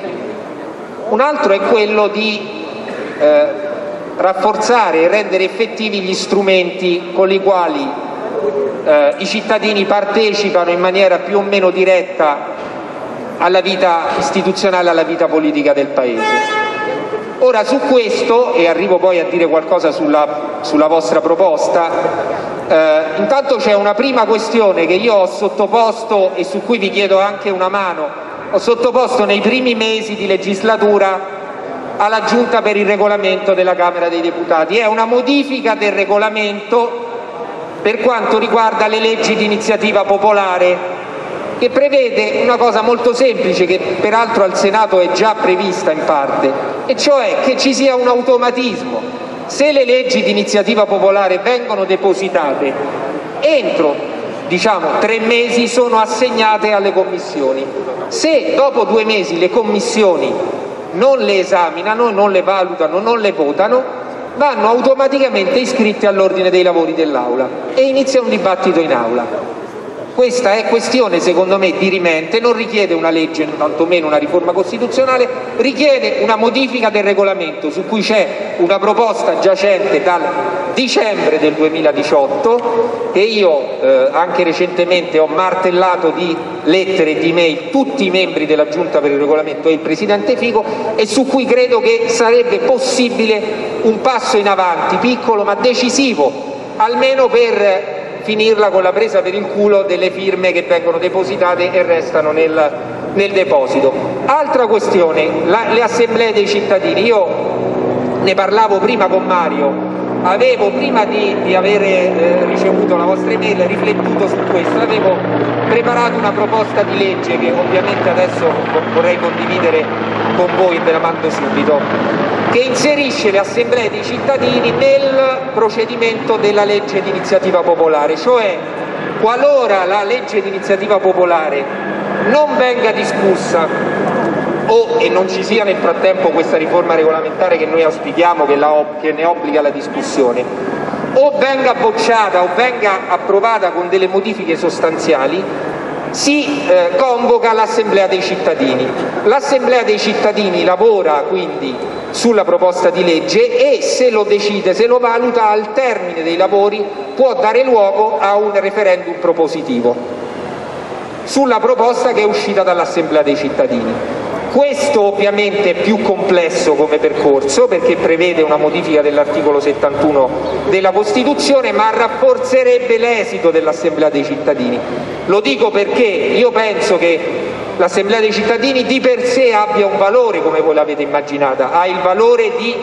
Un altro è quello di eh, rafforzare e rendere effettivi gli strumenti con i quali eh, i cittadini partecipano in maniera più o meno diretta alla vita istituzionale, alla vita politica del Paese. Ora, su questo, e arrivo poi a dire qualcosa sulla, sulla vostra proposta, eh, intanto c'è una prima questione che io ho sottoposto e su cui vi chiedo anche una mano, ho sottoposto nei primi mesi di legislatura alla Giunta per il regolamento della Camera dei Deputati. È una modifica del regolamento per quanto riguarda le leggi di iniziativa popolare, che prevede una cosa molto semplice, che peraltro al Senato è già prevista in parte, e cioè che ci sia un automatismo. Se le leggi di iniziativa popolare vengono depositate, entro diciamo tre mesi sono assegnate alle commissioni. Se dopo due mesi le commissioni non le esaminano, non le valutano, non le votano, vanno automaticamente iscritte all'ordine dei lavori dell'Aula e inizia un dibattito in Aula. Questa è questione, secondo me, dirimente, non richiede una legge, tantomeno una riforma costituzionale, richiede una modifica del regolamento su cui c'è una proposta giacente dal dicembre del duemiladiciotto che io eh, anche recentemente ho martellato di lettere e di email tutti i membri della Giunta per il regolamento e il Presidente Fico, e su cui credo che sarebbe possibile un passo in avanti, piccolo ma decisivo, almeno per finirla con la presa per il culo delle firme che vengono depositate e restano nel, nel deposito. Altra questione, la, le assemblee dei cittadini. Io ne parlavo prima con Mario, avevo prima di, di avere eh, ricevuto la vostra email riflettuto su questo, avevo preparato una proposta di legge che ovviamente adesso vorrei condividere con voi e ve la mando subito, che inserisce le assemblee dei cittadini nel procedimento della legge di iniziativa popolare, cioè qualora la legge di iniziativa popolare non venga discussa o e non ci sia nel frattempo questa riforma regolamentare che noi auspichiamo, che, la, che ne obbliga la discussione, o venga bocciata o venga approvata con delle modifiche sostanziali, si eh, convoca l'assemblea dei cittadini. L'assemblea dei cittadini lavora quindi sulla proposta di legge e se lo decide, se lo valuta, al termine dei lavori può dare luogo a un referendum propositivo sulla proposta che è uscita dall'assemblea dei cittadini. Questo ovviamente è più complesso come percorso perché prevede una modifica dell'articolo settantuno della Costituzione, ma rafforzerebbe l'esito dell'assemblea dei cittadini. Lo dico perché io penso che l'assemblea dei cittadini di per sé abbia un valore, come voi l'avete immaginata, ha il valore di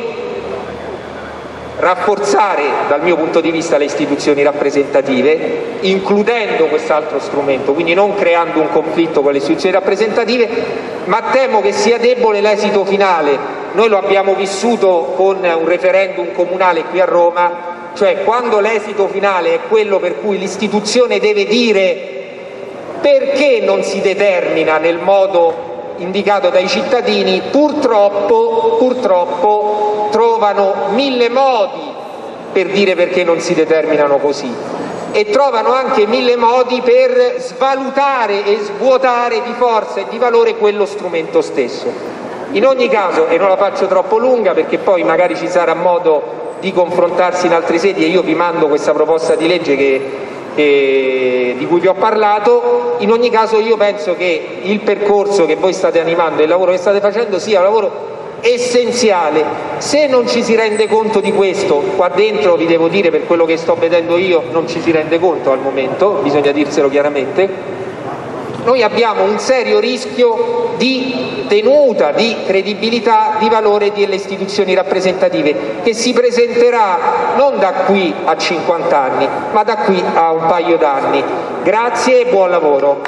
rafforzare dal mio punto di vista le istituzioni rappresentative, includendo quest'altro strumento, quindi non creando un conflitto con le istituzioni rappresentative, ma temo che sia debole l'esito finale. Noi lo abbiamo vissuto con un referendum comunale qui a Roma, cioè quando l'esito finale è quello per cui l'istituzione deve dire perché non si determina nel modo indicato dai cittadini, purtroppo, purtroppo trovano mille modi per dire perché non si determinano così e trovano anche mille modi per svalutare e svuotare di forza e di valore quello strumento stesso. In ogni caso, e non la faccio troppo lunga perché poi magari ci sarà modo di confrontarsi in altre sedi e io vi mando questa proposta di legge che Eh, di cui vi ho parlato, in ogni caso io penso che il percorso che voi state animando e il lavoro che state facendo sia un lavoro essenziale. Se non ci si rende conto di questo, qua dentro vi devo dire, per quello che sto vedendo io, non ci si rende conto al momento, bisogna dirselo chiaramente, noi abbiamo un serio rischio di tenuta, di credibilità, di valore delle istituzioni rappresentative che si presenterà non da qui a cinquanta anni ma da qui a un paio d'anni. Grazie e buon lavoro.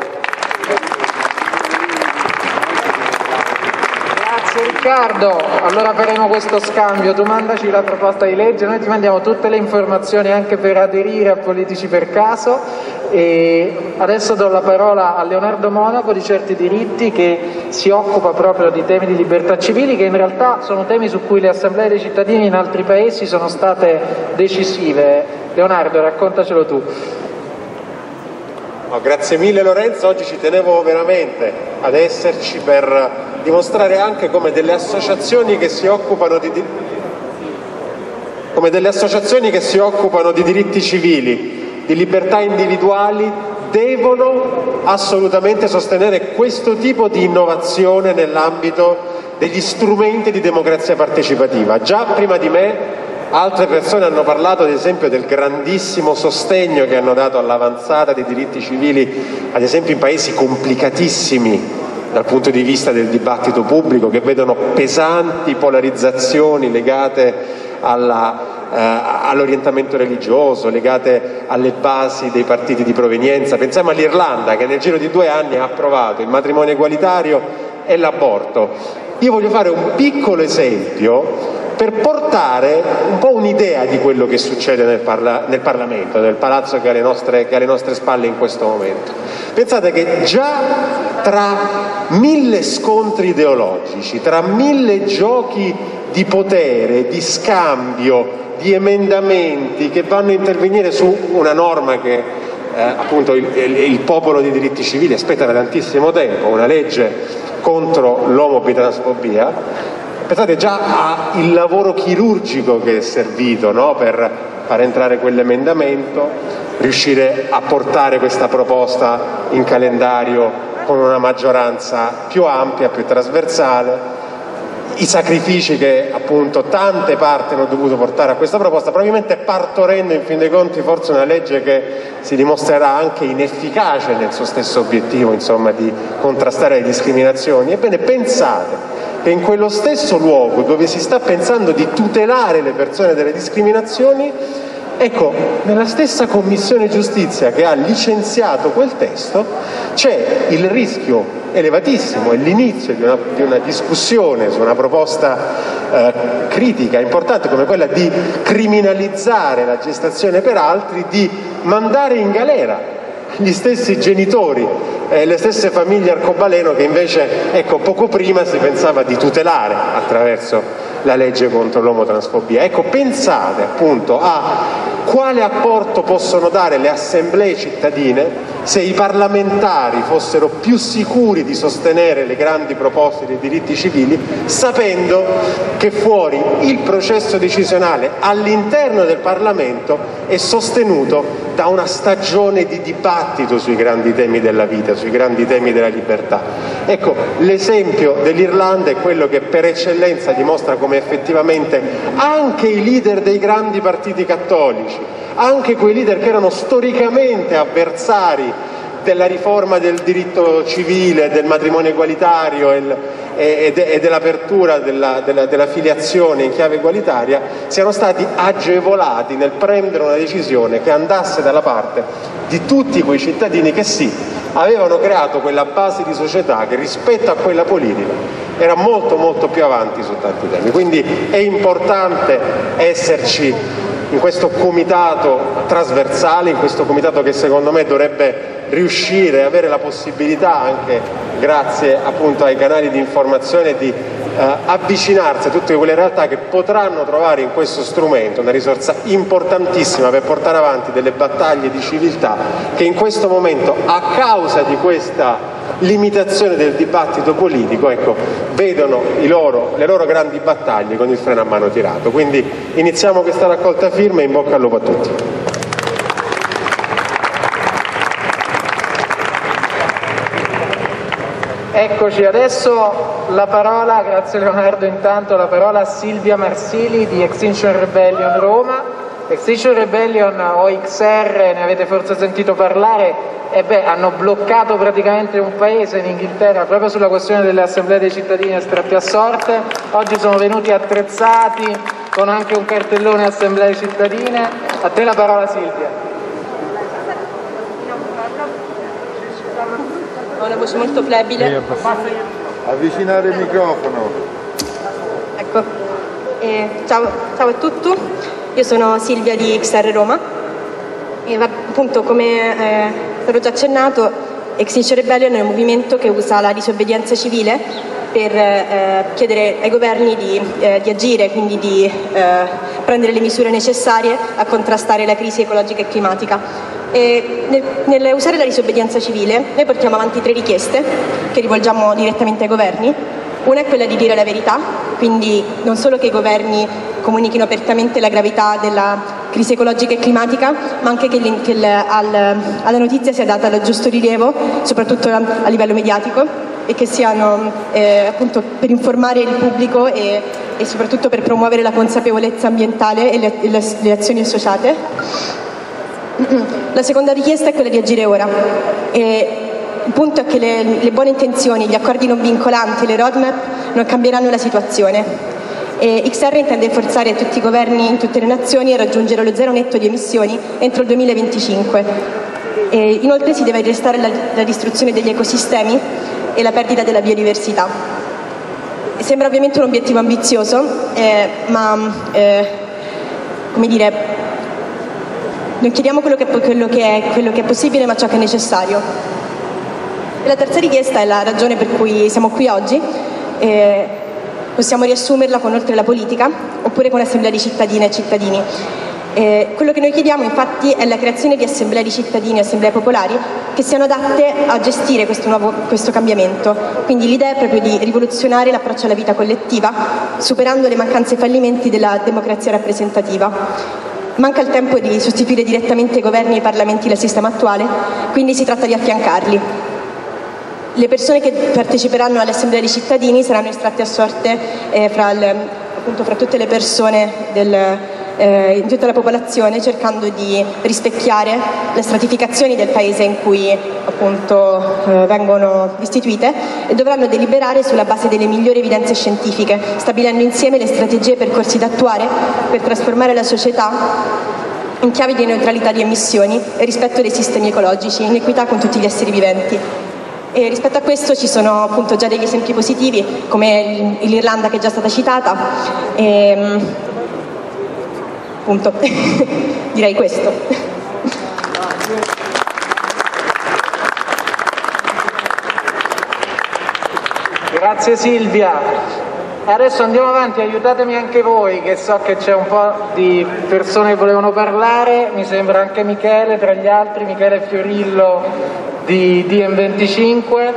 Grazie Riccardo, allora faremo questo scambio, tu mandaci la proposta di legge, noi ti mandiamo tutte le informazioni anche per aderire a Politici per Caso. E adesso do la parola a Leonardo Monaco di Certi Diritti, che si occupa proprio di temi di libertà civili, che in realtà sono temi su cui le assemblee dei cittadini in altri paesi sono state decisive. Leonardo, raccontacelo tu. No, grazie mille Lorenzo, oggi ci tenevo veramente ad esserci per dimostrare anche come delle associazioni che si occupano di, come delle associazioni che si occupano di diritti civili, di libertà individuali, devono assolutamente sostenere questo tipo di innovazione nell'ambito degli strumenti di democrazia partecipativa. Già prima di me altre persone hanno parlato ad esempio del grandissimo sostegno che hanno dato all'avanzata dei diritti civili, ad esempio in paesi complicatissimi dal punto di vista del dibattito pubblico, che vedono pesanti polarizzazioni legate alla Uh, all'orientamento religioso, legate alle basi dei partiti di provenienza. Pensiamo all'Irlanda che nel giro di due anni ha approvato il matrimonio egualitario e l'aborto. Io voglio fare un piccolo esempio per portare un po' un'idea di quello che succede nel, parla nel Parlamento, nel palazzo che ha, le nostre, che ha alle nostre spalle in questo momento. Pensate che già tra mille scontri ideologici, tra mille giochi di potere, di scambio, di emendamenti che vanno a intervenire su una norma che eh, appunto il, il, il popolo dei diritti civili aspetta da tantissimo tempo, una legge contro l'omobitransfobia, pensate già al lavoro chirurgico che è servito, no? Per far entrare quell'emendamento, riuscire a portare questa proposta in calendario con una maggioranza più ampia, più trasversale. i sacrifici che appunto tante parti hanno dovuto portare a questa proposta, probabilmente partorendo in fin dei conti forse una legge che si dimostrerà anche inefficace nel suo stesso obiettivo, insomma, di contrastare le discriminazioni. Ebbene, pensate che in quello stesso luogo dove si sta pensando di tutelare le persone dalle discriminazioni, ecco, nella stessa Commissione Giustizia che ha licenziato quel testo c'è il rischio elevatissimo, è l'inizio di una, di una discussione su una proposta eh, critica, importante come quella di criminalizzare la gestazione per altri, di mandare in galera gli stessi genitori, eh, le stesse famiglie arcobaleno che invece, ecco, poco prima si pensava di tutelare attraverso la legge contro l'omotransfobia. Ecco, pensate appunto a quale apporto possono dare le assemblee cittadine se i parlamentari fossero più sicuri di sostenere le grandi proposte dei diritti civili, sapendo che fuori il processo decisionale all'interno del Parlamento è sostenuto da una stagione di dibattito sui grandi temi della vita, sui grandi temi della libertà. Ecco, l'esempio dell'Irlanda è quello che per eccellenza dimostra come effettivamente anche i leader dei grandi partiti cattolici, anche quei leader che erano storicamente avversari della riforma del diritto civile, del matrimonio egualitario e, e, e dell'apertura della, della, della filiazione in chiave egualitaria, siano stati agevolati nel prendere una decisione che andasse dalla parte di tutti quei cittadini che sì, avevano creato quella base di società che rispetto a quella politica era molto molto più avanti su tanti temi. Quindi è importante esserci in questo comitato trasversale, in questo comitato che secondo me dovrebbe riuscire a avere la possibilità, anche grazie appunto ai canali di informazione, di eh, avvicinarsi a tutte quelle realtà che potranno trovare in questo strumento una risorsa importantissima per portare avanti delle battaglie di civiltà che in questo momento, a causa di questa limitazione del dibattito politico, ecco, vedono i loro, le loro grandi battaglie con il freno a mano tirato. Quindi iniziamo questa raccolta firme e in bocca al lupo a tutti. Eccoci, adesso la parola, grazie Leonardo intanto, la parola a Silvia Marsili di Extinction Rebellion Roma. Extinction Rebellion o X R, ne avete forse sentito parlare, e beh, hanno bloccato praticamente un paese in Inghilterra proprio sulla questione delle assemblee dei cittadini estratti a sorte. Oggi sono venuti attrezzati con anche un cartellone assemblee cittadine. A te la parola, Silvia. Ho una voce molto flebile. Avvicinare il microfono. Ecco. Eh, ciao, ciao a tutti, io sono Silvia di X R Roma e appunto, come è stato già accennato, Extinction Rebellion è un movimento che usa la disobbedienza civile per eh, chiedere ai governi di, eh, di agire, quindi di eh, prendere le misure necessarie a contrastare la crisi ecologica e climatica. E nel, nel usare la disobbedienza civile noi portiamo avanti tre richieste che rivolgiamo direttamente ai governi. Una è quella di dire la verità, quindi non solo che i governi comunichino apertamente la gravità della crisi ecologica e climatica, ma anche che, che il, al, alla notizia sia data il giusto rilievo, soprattutto a, a livello mediatico, e che siano eh, appunto per informare il pubblico e, e soprattutto per promuovere la consapevolezza ambientale e le, le, le azioni associate. La seconda richiesta è quella di agire ora. E il punto è che le, le buone intenzioni, gli accordi non vincolanti, le roadmap non cambieranno la situazione. E X R intende forzare tutti i governi in tutte le nazioni a raggiungere lo zero netto di emissioni entro il duemilaventicinque. E inoltre si deve arrestare la, la distruzione degli ecosistemi e la perdita della biodiversità. E sembra ovviamente un obiettivo ambizioso, eh, ma eh, come dire, non chiediamo quello che, quello, che è, quello che è possibile, ma ciò che è necessario. E la terza richiesta è la ragione per cui siamo qui oggi. Eh, possiamo riassumerla con oltre la politica, oppure con assemblea di cittadine e cittadini. Eh, quello che noi chiediamo infatti è la creazione di assemblee di cittadini, assemblee popolari, che siano adatte a gestire questo, nuovo, questo cambiamento. Quindi l'idea è proprio di rivoluzionare l'approccio alla vita collettiva, superando le mancanze e i fallimenti della democrazia rappresentativa. Manca il tempo di sostituire direttamente i governi e i parlamenti del sistema attuale, quindi si tratta di affiancarli. le persone che parteciperanno all'assemblea dei cittadini saranno estratte a sorte eh, fra, il, appunto, fra tutte le persone del, eh, in tutta la popolazione, cercando di rispecchiare le stratificazioni del paese in cui appunto eh, vengono istituite, e dovranno deliberare sulla base delle migliori evidenze scientifiche, stabilendo insieme le strategie e percorsi da attuare per trasformare la società in chiave di neutralità di emissioni e rispetto dei sistemi ecologici, in equità con tutti gli esseri viventi. E rispetto a questo ci sono appunto già degli esempi positivi, come l'Irlanda che è già stata citata, e appunto direi questo. Grazie Silvia. Adesso andiamo avanti, aiutatemi anche voi, che so che c'è un po' di persone che volevano parlare, mi sembra anche Michele tra gli altri, Michele Fiorillo di D M venticinque,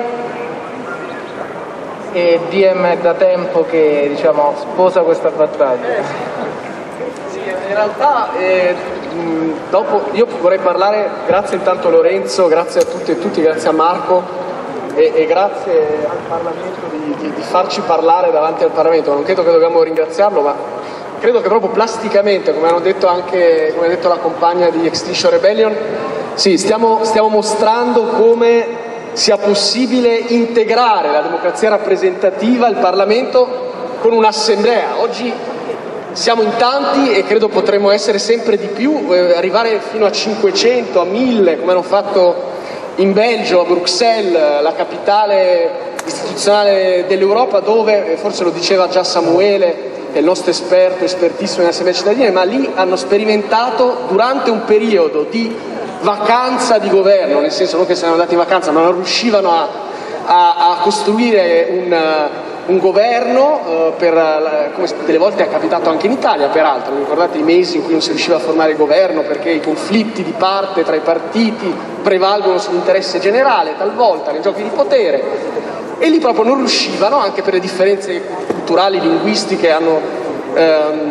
e D M è da tempo che, diciamo, sposa questa battaglia. Sì, in realtà eh, dopo io vorrei parlare, grazie intanto Lorenzo, grazie a tutti e tutti, grazie a Marco e, e grazie al Parlamento di, di, di farci parlare davanti al Parlamento. Non credo che dobbiamo ringraziarlo, ma credo che proprio plasticamente, come hanno detto anche, come ha detto la compagna di Extinction Rebellion, sì, stiamo, stiamo mostrando come sia possibile integrare la democrazia rappresentativa, il Parlamento, con un'assemblea. Oggi siamo in tanti e credo potremo essere sempre di più, eh, arrivare fino a cinquecento, a mille, come hanno fatto in Belgio, a Bruxelles, la capitale istituzionale dell'Europa, dove, forse lo diceva già Samuele, è il nostro esperto, espertissimo in assemblea cittadine, ma lì hanno sperimentato durante un periodo di vacanza di governo, nel senso non che se ne erano andati in vacanza, ma non riuscivano a, a, a costruire un, un governo, eh, per, come delle volte è capitato anche in Italia peraltro, ricordate i mesi in cui non si riusciva a formare il governo perché i conflitti di parte tra i partiti prevalgono sull'interesse generale, talvolta nei giochi di potere, e lì proprio non riuscivano, anche per le differenze culturali, linguistiche, hanno ehm,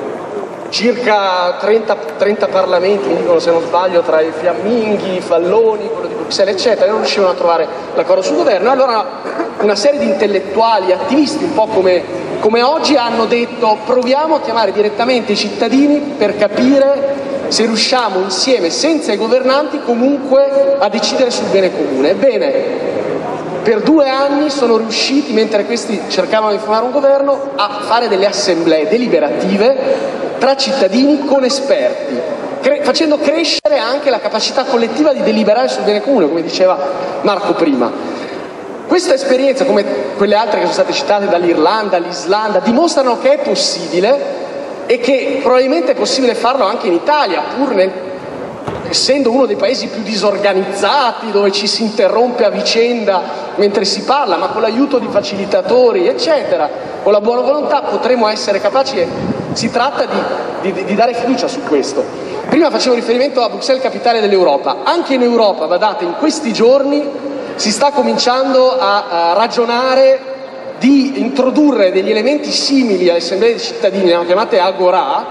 circa trenta, trenta parlamenti, mi dicono se non sbaglio, tra i fiamminghi, i falloni, quello di Bruxelles eccetera, e non riuscivano a trovare l'accordo sul governo. E allora una serie di intellettuali, attivisti, un po' come, come oggi, hanno detto: proviamo a chiamare direttamente i cittadini per capire se riusciamo insieme, senza i governanti, comunque a decidere sul bene comune. Ebbene, per due anni sono riusciti, mentre questi cercavano di formare un governo, a fare delle assemblee deliberative tra cittadini con esperti, cre- facendo crescere anche la capacità collettiva di deliberare sul bene comune, come diceva Marco prima. Questa esperienza, come quelle altre che sono state citate dall'Irlanda, l'Islanda, dimostrano che è possibile e che probabilmente è possibile farlo anche in Italia, pur nel, essendo uno dei paesi più disorganizzati, dove ci si interrompe a vicenda mentre si parla, ma con l'aiuto di facilitatori eccetera, con la buona volontà potremo essere capaci, e si tratta di, di, di dare fiducia su questo. Prima facevo riferimento a Bruxelles, capitale dell'Europa. Anche in Europa, badate, in questi giorni si sta cominciando a, a ragionare di introdurre degli elementi simili alle assemblee dei cittadini, le chiamate agorà,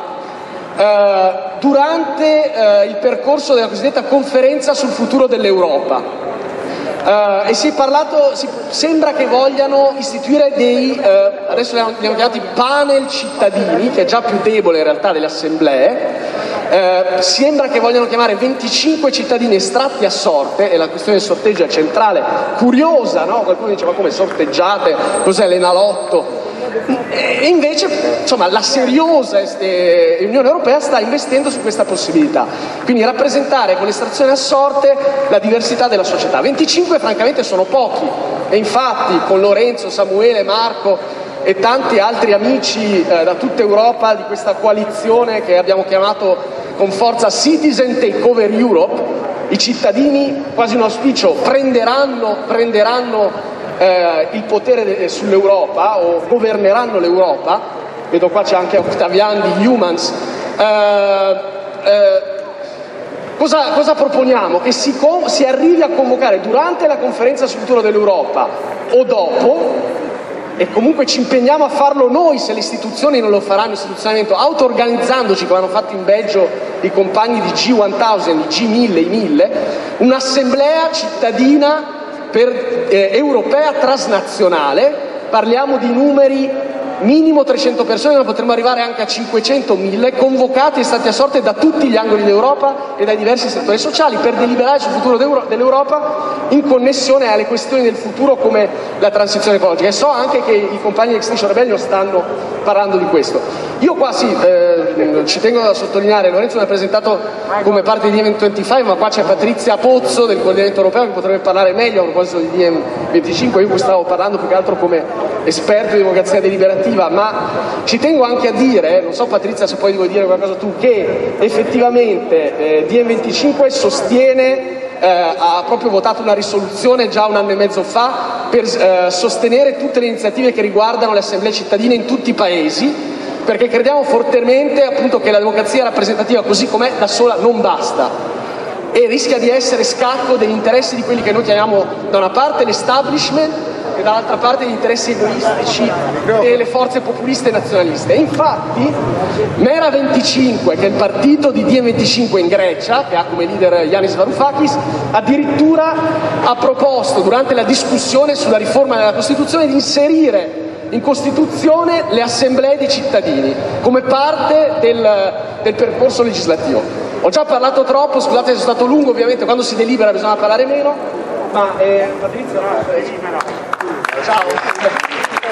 eh, durante eh, il percorso della cosiddetta conferenza sul futuro dell'Europa. Uh, e si è parlato, si, sembra che vogliano istituire dei, uh, adesso li hanno, li hanno chiamati panel cittadini, che è già più debole in realtà delle assemblee. Uh, sembra che vogliano chiamare venticinque cittadini estratti a sorte, e la questione del sorteggio è centrale, curiosa, no? Qualcuno dice: ma come sorteggiate? Cos'è l'Enalotto? E invece, insomma, la seriosa este, Unione Europea sta investendo su questa possibilità, quindi rappresentare con l'estrazione a sorte la diversità della società. venticinque francamente sono pochi, e infatti con Lorenzo, Samuele, Marco e tanti altri amici eh, da tutta Europa di questa coalizione che abbiamo chiamato con forza Citizen Takeover Europe, i cittadini, quasi un auspicio, prenderanno, prenderanno Eh, il potere de- sull'Europa, o governeranno l'Europa. Vedo qua c'è anche Octavian di Humans. Eh, eh, cosa, cosa proponiamo? Che si, com- si arrivi a convocare durante la conferenza sul futuro dell'Europa o dopo, e comunque ci impegniamo a farlo noi se le istituzioni non lo faranno, istituzionalmente, auto-organizzandoci come hanno fatto in Belgio i compagni di G mille, i G mille, i mille, un'assemblea cittadina per, eh, europea transnazionale, parliamo di numeri minimo trecento persone, ma potremmo arrivare anche a cinquecento mille, convocati e stati a sorte da tutti gli angoli d'Europa e dai diversi settori sociali per deliberare sul futuro dell'Europa in connessione alle questioni del futuro come la transizione ecologica. E so anche che i compagni di Extinction Rebellion stanno parlando di questo. Io qua sì, eh, ci tengo a sottolineare, Lorenzo mi ha presentato come parte di D M venticinque, ma qua c'è Patrizia Pozzo del coordinamento europeo che potrebbe parlare meglio a proposito di D M venticinque, io stavo parlando più che altro come esperto di democrazia deliberativa, ma ci tengo anche a dire, non so Patrizia se poi vuoi dire qualcosa tu, che effettivamente eh, D M venticinque sostiene, eh, ha proprio votato una risoluzione già un anno e mezzo fa per eh, sostenere tutte le iniziative che riguardano le assemblee cittadine in tutti i paesi, perché crediamo fortemente appunto che la democrazia rappresentativa così com'è da sola non basta e rischia di essere scacco degli interessi di quelli che noi chiamiamo da una parte l'establishment e dall'altra parte gli interessi egoistici delle forze populiste e nazionaliste. E infatti Mera venticinque, che è il partito di D M venticinque in Grecia, che ha come leader Yanis Varoufakis, addirittura ha proposto durante la discussione sulla riforma della Costituzione di inserire in Costituzione le assemblee dei cittadini come parte del, del percorso legislativo. Ho già parlato troppo, scusate se sono stato lungo, ovviamente quando si delibera bisogna parlare meno, ma eh, Patrizia, ciao.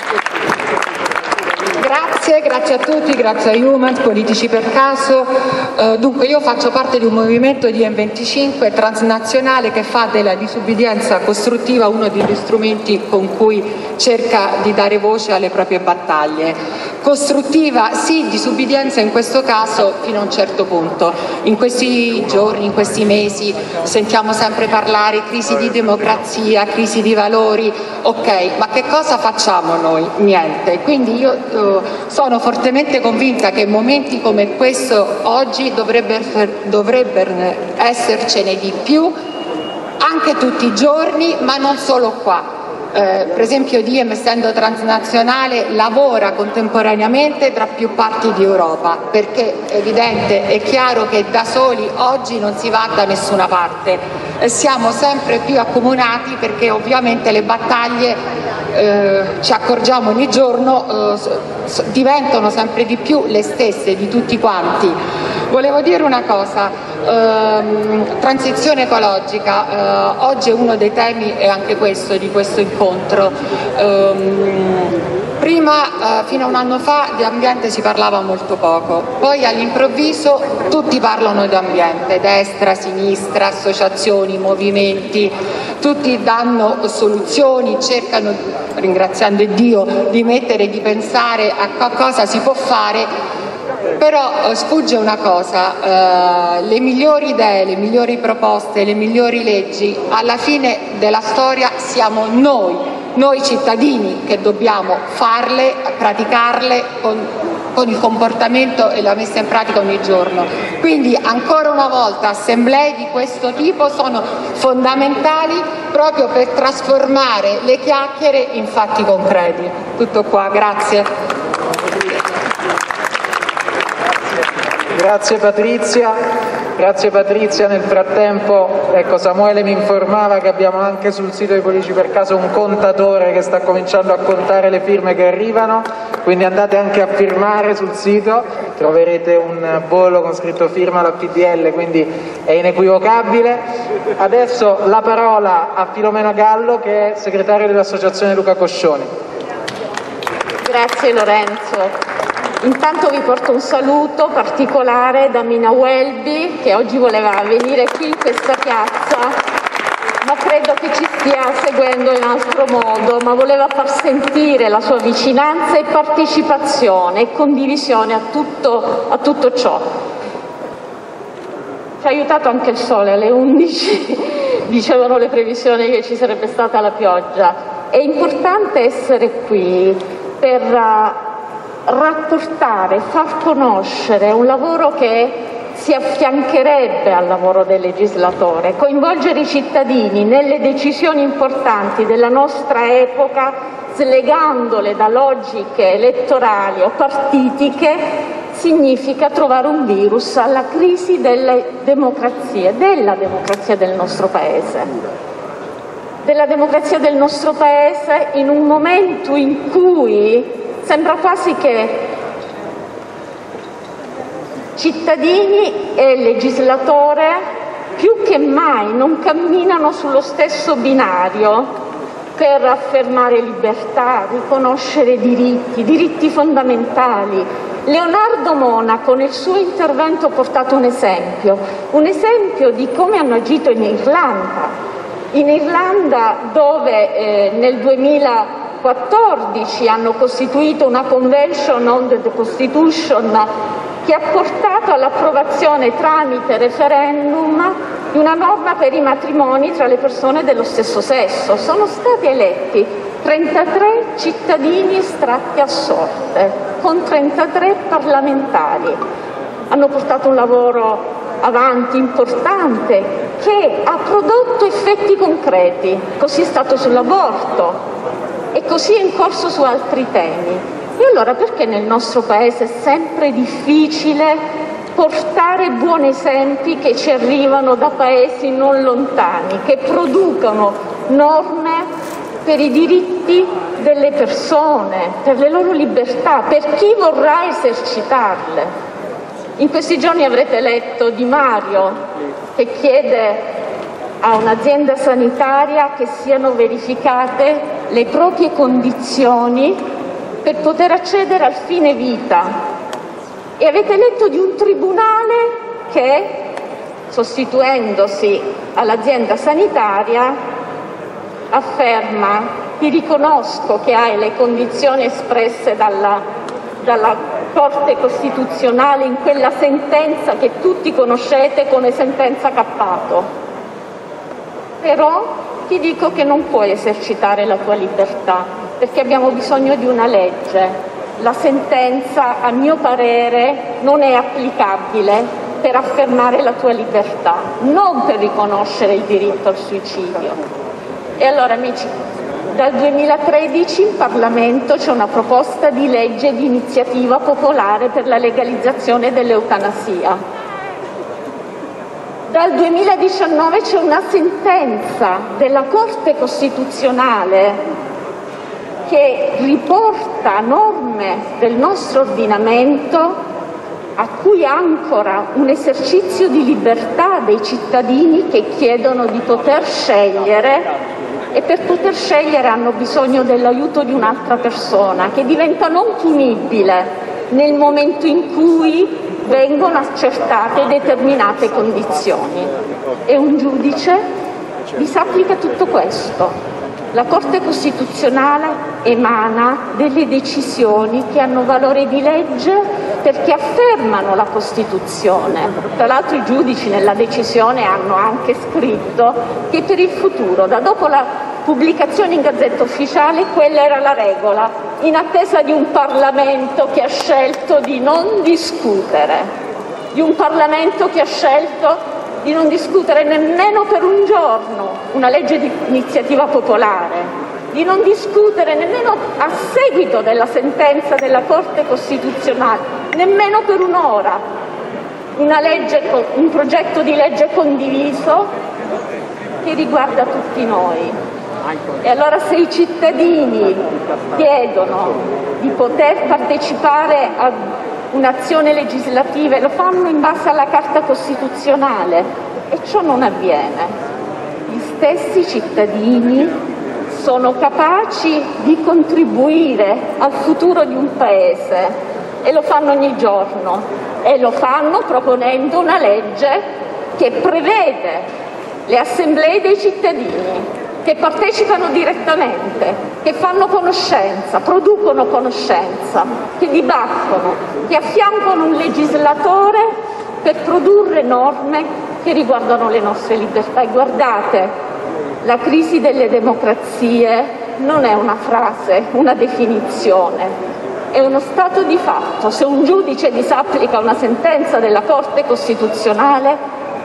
Grazie, grazie a tutti, grazie a Human, Politici per Caso. Uh, dunque io faccio parte di un movimento D M venticinque transnazionale che fa della disubbidienza costruttiva uno degli strumenti con cui cerca di dare voce alle proprie battaglie. Costruttiva sì, disubbidienza in questo caso fino a un certo punto. In questi giorni, in questi mesi sentiamo sempre parlare crisi di democrazia, crisi di valori, ok, ma che cosa facciamo noi? Niente. Quindi io uh, sono fortemente convinta che momenti come questo oggi dovrebbero, dovrebbero essercene di più, anche tutti i giorni, ma non solo qua. Eh, per esempio D M, essendo transnazionale, lavora contemporaneamente tra più parti di Europa, perché è evidente, è chiaro che da soli oggi non si va da nessuna parte, e siamo sempre più accomunati perché ovviamente le battaglie, eh, ci accorgiamo ogni giorno, eh, diventano sempre di più le stesse di tutti quanti. Volevo dire una cosa, ehm, transizione ecologica, eh, oggi è uno dei temi, è anche questo, di questo incontro. Ehm, prima, eh, fino a un anno fa, di ambiente si parlava molto poco, poi all'improvviso tutti parlano di ambiente, destra, sinistra, associazioni, movimenti, tutti danno soluzioni, cercano, ringraziando Dio, di mettere, di pensare a cosa si può fare. Però sfugge una cosa, eh, le migliori idee, le migliori proposte, le migliori leggi, alla fine della storia siamo noi, noi cittadini che dobbiamo farle, praticarle con, con il comportamento e la messa in pratica ogni giorno. Quindi ancora una volta assemblee di questo tipo sono fondamentali proprio per trasformare le chiacchiere in fatti concreti. Tutto qua, grazie. Grazie Patrizia, grazie Patrizia. Nel frattempo, ecco, Samuele mi informava che abbiamo anche sul sito di Politici per Caso un contatore che sta cominciando a contare le firme che arrivano, quindi andate anche a firmare sul sito, troverete un bollo con scritto firma la P D L, quindi è inequivocabile. Adesso la parola a Filomena Gallo, che è segretario dell'associazione Luca Coscioni. Grazie Lorenzo. Intanto vi porto un saluto particolare da Mina Welby, che oggi voleva venire qui in questa piazza, ma credo che ci stia seguendo in altro modo, ma voleva far sentire la sua vicinanza e partecipazione e condivisione a tutto, a tutto ciò. Ci ha aiutato anche il sole, alle undici dicevano le previsioni che ci sarebbe stata la pioggia. È importante essere qui per rapportare, far conoscere un lavoro che si affiancherebbe al lavoro del legislatore, coinvolgere i cittadini nelle decisioni importanti della nostra epoca, slegandole da logiche elettorali o partitiche, significa trovare un virus alla crisi delle democrazie, della democrazia del nostro Paese. della democrazia del nostro Paese in un momento in cui sembra quasi che cittadini e legislatore più che mai non camminano sullo stesso binario per affermare libertà, riconoscere diritti, diritti fondamentali. Leonardo Monaco nel suo intervento ha portato un esempio, un esempio di come hanno agito in Irlanda. In Irlanda dove eh, nel duemilaquattordici hanno costituito una Convention on the Constitution che ha portato all'approvazione tramite referendum di una norma per i matrimoni tra le persone dello stesso sesso. Sono stati eletti trentatré cittadini estratti a sorte, con trentatré parlamentari. Hanno portato un lavoro avanti importante che ha prodotto effetti concreti. Così è stato sull'aborto e così è in corso su altri temi. E allora perché nel nostro Paese è sempre difficile portare buoni esempi che ci arrivano da paesi non lontani, che producono norme per i diritti delle persone, per le loro libertà, per chi vorrà esercitarle? In questi giorni avrete letto Di Mario che chiede a un'azienda sanitaria che siano verificate le proprie condizioni per poter accedere al fine vita, e avete letto di un tribunale che, sostituendosi all'azienda sanitaria, afferma: ti riconosco che hai le condizioni espresse dalla, dalla Corte Costituzionale in quella sentenza che tutti conoscete come sentenza Cappato, però ti dico che non puoi esercitare la tua libertà, perché abbiamo bisogno di una legge. La sentenza, a mio parere, non è applicabile per affermare la tua libertà, non per riconoscere il diritto al suicidio. E allora, amici, dal duemilatredici in Parlamento c'è una proposta di legge di iniziativa popolare per la legalizzazione dell'eutanasia. Dal duemiladiciannove c'è una sentenza della Corte Costituzionale che riporta norme del nostro ordinamento a cui ancora un esercizio di libertà dei cittadini che chiedono di poter scegliere, e per poter scegliere hanno bisogno dell'aiuto di un'altra persona che diventa non punibile nel momento in cui vengono accertate determinate condizioni. E un giudice disapplica tutto questo. La Corte Costituzionale emana delle decisioni che hanno valore di legge perché affermano la Costituzione. Tra l'altro i giudici nella decisione hanno anche scritto che per il futuro, da dopo la pubblicazione in Gazzetta Ufficiale, quella era la regola, in attesa di un Parlamento che ha scelto di non discutere, di un Parlamento che ha scelto di non discutere nemmeno per un giorno una legge di iniziativa popolare, di non discutere nemmeno a seguito della sentenza della Corte Costituzionale, nemmeno per un'ora, una legge, un progetto di legge condiviso che riguarda tutti noi. E allora se i cittadini chiedono di poter partecipare a un'azione legislativa e lo fanno in base alla Carta Costituzionale e ciò non avviene, gli stessi cittadini sono capaci di contribuire al futuro di un paese e lo fanno ogni giorno, e lo fanno proponendo una legge che prevede le assemblee dei cittadini che partecipano direttamente, che fanno conoscenza, producono conoscenza, che dibattono, che affiancano un legislatore per produrre norme che riguardano le nostre libertà. E guardate, la crisi delle democrazie non è una frase, una definizione, è uno stato di fatto. Se un giudice disapplica una sentenza della Corte Costituzionale,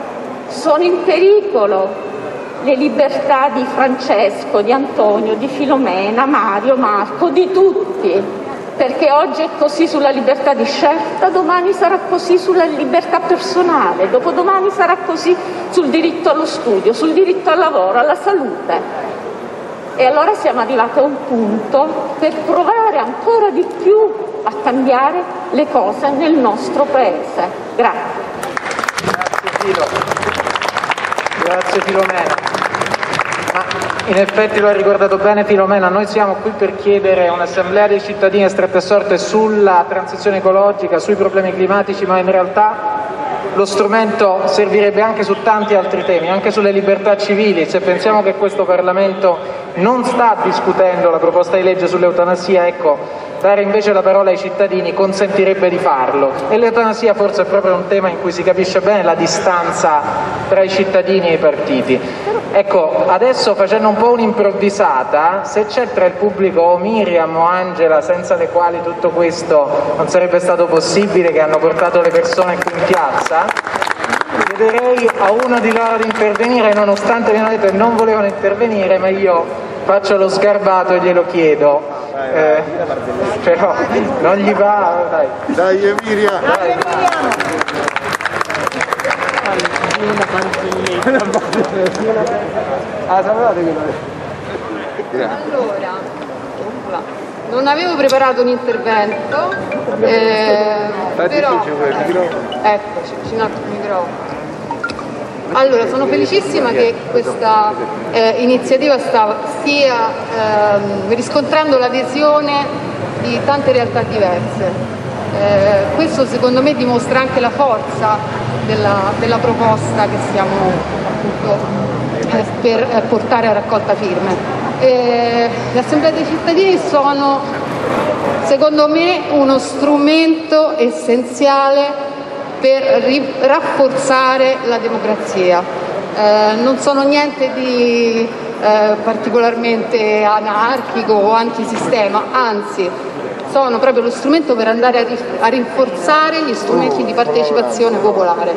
sono in pericolo le libertà di Francesco, di Antonio, di Filomena, Mario, Marco, di tutti, perché oggi è così sulla libertà di scelta, domani sarà così sulla libertà personale, dopodomani sarà così sul diritto allo studio, sul diritto al lavoro, alla salute. E allora siamo arrivati a un punto per provare ancora di più a cambiare le cose nel nostro Paese. Grazie. Grazie Filo. Grazie Filomena. Ma in effetti lo ha ricordato bene Filomena, noi siamo qui per chiedere un'assemblea dei cittadini a strette sorte sulla transizione ecologica, sui problemi climatici, ma in realtà lo strumento servirebbe anche su tanti altri temi, anche sulle libertà civili. Se pensiamo che questo Parlamento non sta discutendo la proposta di legge sull'eutanasia, ecco, dare invece la parola ai cittadini consentirebbe di farlo. E l'eutanasia forse è proprio un tema in cui si capisce bene la distanza tra i cittadini e i partiti. Ecco, adesso facendo un po' un'improvvisata, se c'è tra il pubblico o Miriam o Angela, senza le quali tutto questo non sarebbe stato possibile, che hanno portato le persone qui in piazza, chiederei a uno di loro di intervenire, nonostante mi hanno detto che non volevano intervenire, ma io faccio lo sgarbato e glielo chiedo. Eh, però non gli va, dai. Dai Emilia. Dai. Ah, sapevate che Allora, non avevo preparato un intervento, eh, però eccoci, vicino al microfono. Allora, sono felicissima che questa eh, iniziativa sta, stia ehm, riscontrando l'adesione di tante realtà diverse. Eh, questo secondo me dimostra anche la forza della, della proposta che stiamo appunto eh, per eh, portare a raccolta firme. Eh, le assemblee dei cittadini sono secondo me uno strumento essenziale per rafforzare la democrazia. Eh, non sono niente di eh, particolarmente anarchico o antisistema, anzi sono proprio lo strumento per andare a, a rinforzare gli strumenti di partecipazione popolare.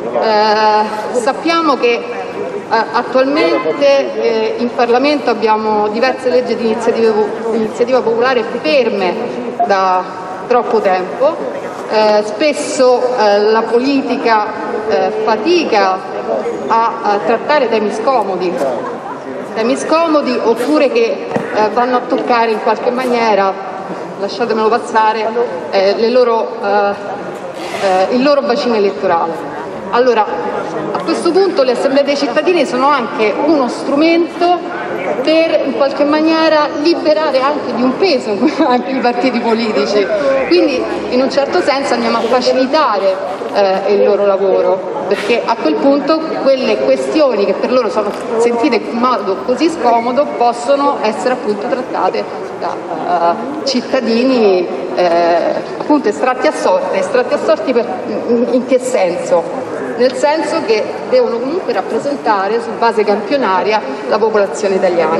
Eh, sappiamo che eh, attualmente eh, in Parlamento abbiamo diverse leggi di iniziativa, iniziativa popolare ferme da troppo tempo. Eh, spesso eh, la politica eh, fatica a, a trattare temi scomodi, temi scomodi oppure che eh, vanno a toccare in qualche maniera, lasciatemelo passare, eh, le loro, eh, eh, il loro bacino elettorale. Allora, a questo punto le assemblee dei cittadini sono anche uno strumento per in qualche maniera liberare anche di un peso anche i partiti politici, quindi in un certo senso andiamo a facilitare eh, il loro lavoro, perché a quel punto quelle questioni che per loro sono sentite in modo così scomodo possono essere appunto trattate da uh, cittadini eh, appunto estratti a sorte. Estratti a sorte per, in, in che senso? Nel senso che devono comunque rappresentare su base campionaria la popolazione italiana.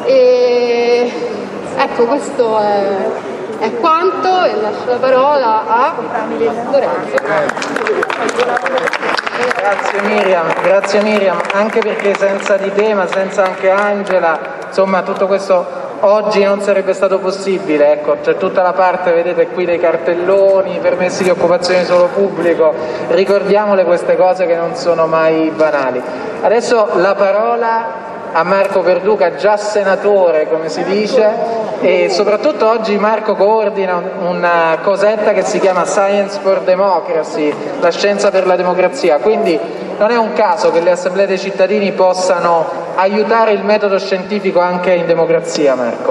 E ecco, questo è, è quanto, e lascio la parola a Lorenzo. Grazie Miriam, grazie Miriam, anche perché senza di te, ma senza anche Angela, insomma tutto questo oggi non sarebbe stato possibile. Ecco, c'è tutta la parte, vedete qui, dei cartelloni, permessi di occupazione solo pubblico, ricordiamole queste cose che non sono mai banali. Adesso la parola a Marco Perduca, già senatore come si dice, e soprattutto oggi Marco coordina una cosetta che si chiama Science for Democracy, la scienza per la democrazia, quindi non è un caso che le assemblee dei cittadini possano aiutare il metodo scientifico anche in democrazia. Marco.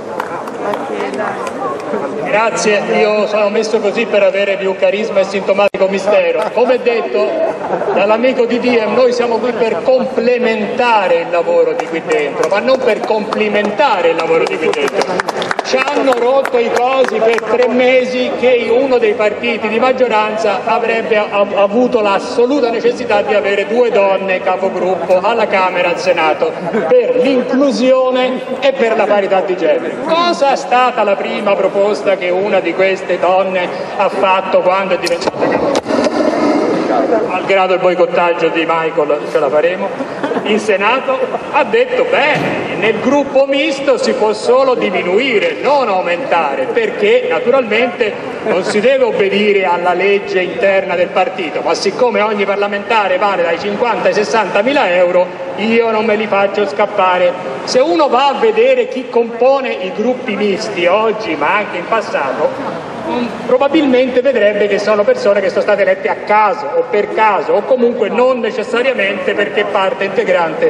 Grazie, io sono messo così per avere più carisma e sintomatico mistero. Come detto dall'amico di Diem, noi siamo qui per complementare il lavoro di qui dentro, ma non per complimentare il lavoro di qui dentro. Ci hanno rotto i cosi per tre mesi che uno dei partiti di maggioranza avrebbe avuto l'assoluta necessità di avere due donne capogruppo alla Camera e al Senato per l'inclusione e per la parità di genere. Cosa è stata la prima proposta che una di queste donne ha fatto quando è diventata capogruppo? Malgrado il boicottaggio di Michael, ce la faremo, in Senato ha detto beh, nel gruppo misto si può solo diminuire, non aumentare, perché naturalmente non si deve obbedire alla legge interna del partito, ma siccome ogni parlamentare vale dai cinquanta ai sessanta mila euro, io non me li faccio scappare. Se uno va a vedere chi compone i gruppi misti oggi, ma anche in passato, probabilmente vedrebbe che sono persone che sono state elette a caso o per caso o comunque non necessariamente perché parte integrante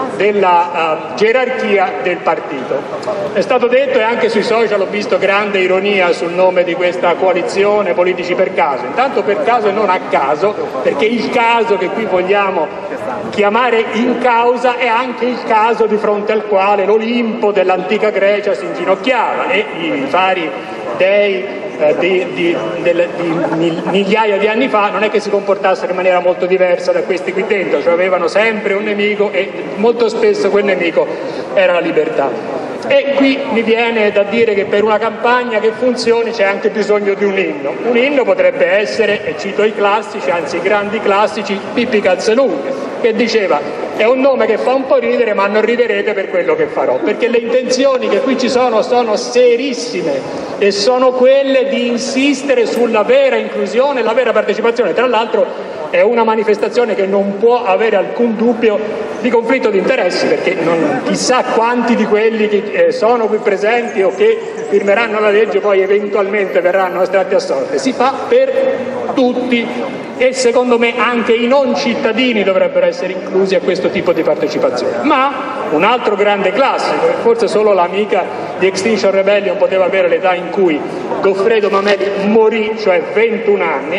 della uh, gerarchia del partito. È stato detto, e anche sui social ho visto grande ironia sul nome di questa coalizione Politici per caso. Intanto per caso e non a caso, perché il caso che qui vogliamo chiamare in causa è anche il caso di fronte al quale l'Olimpo dell'antica Grecia si inginocchiava e i vari dei Eh, di, di, del, di migliaia di anni fa non è che si comportassero in maniera molto diversa da questi qui dentro, cioè avevano sempre un nemico e molto spesso quel nemico era la libertà. E qui mi viene da dire che per una campagna che funzioni c'è anche bisogno di un inno. Un inno potrebbe essere, e cito i classici, anzi i grandi classici, Pippi Calzelunghe, che diceva: è un nome che fa un po' ridere, ma non riderete per quello che farò, perché le intenzioni che qui ci sono sono serissime e sono quelle di insistere sulla vera inclusione e la vera partecipazione. Tra l'altro è una manifestazione che non può avere alcun dubbio di conflitto di interessi, perché non, chissà quanti di quelli che eh, sono qui presenti o che firmeranno la legge poi eventualmente verranno estratti a sorte. Si fa per tutti e secondo me anche i non cittadini dovrebbero essere inclusi a questo tipo di partecipazione. Ma un altro grande classico, e forse solo l'amica di Extinction Rebellion poteva avere l'età in cui Goffredo Mameli morì, cioè ventuno anni,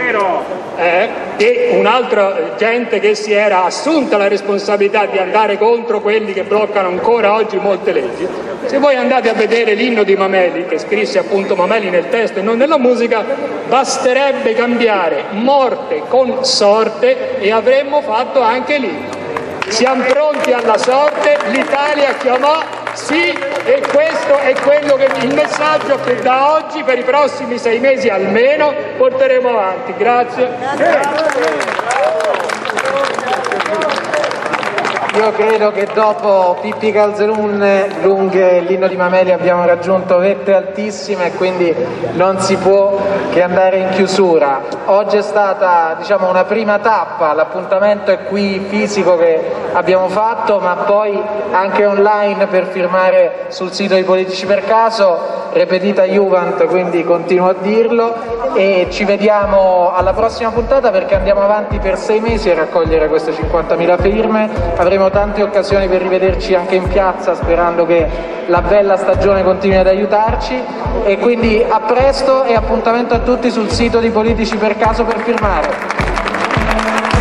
eh, e un'altra gente che si era assunta la responsabilità di andare contro quelli che bloccano ancora oggi molte leggi. Se voi andate a vedere l'inno di Mameli, che scrisse appunto Mameli nel testo e non nella musica, basterebbe cambiare morte con sorte e avremmo fatto anche lì. Siamo pronti alla sorte, l'Italia chiamò, sì, e questo è quello che il messaggio che da oggi per i prossimi sei mesi almeno porteremo avanti. Grazie. Io credo che dopo Pippi Calzelunghe, l'inno di Mameli, abbiamo raggiunto vette altissime e quindi non si può che andare in chiusura. Oggi è stata, diciamo, una prima tappa, l'appuntamento è qui fisico che abbiamo fatto, ma poi anche online per firmare sul sito di Politici per caso, repetita Juvent, quindi continuo a dirlo, e ci vediamo alla prossima puntata perché andiamo avanti per sei mesi a raccogliere queste cinquantamila firme. Avremo tante occasioni per rivederci anche in piazza, sperando che la bella stagione continui ad aiutarci, e quindi a presto e appuntamento a tutti sul sito di Politici per caso per firmare.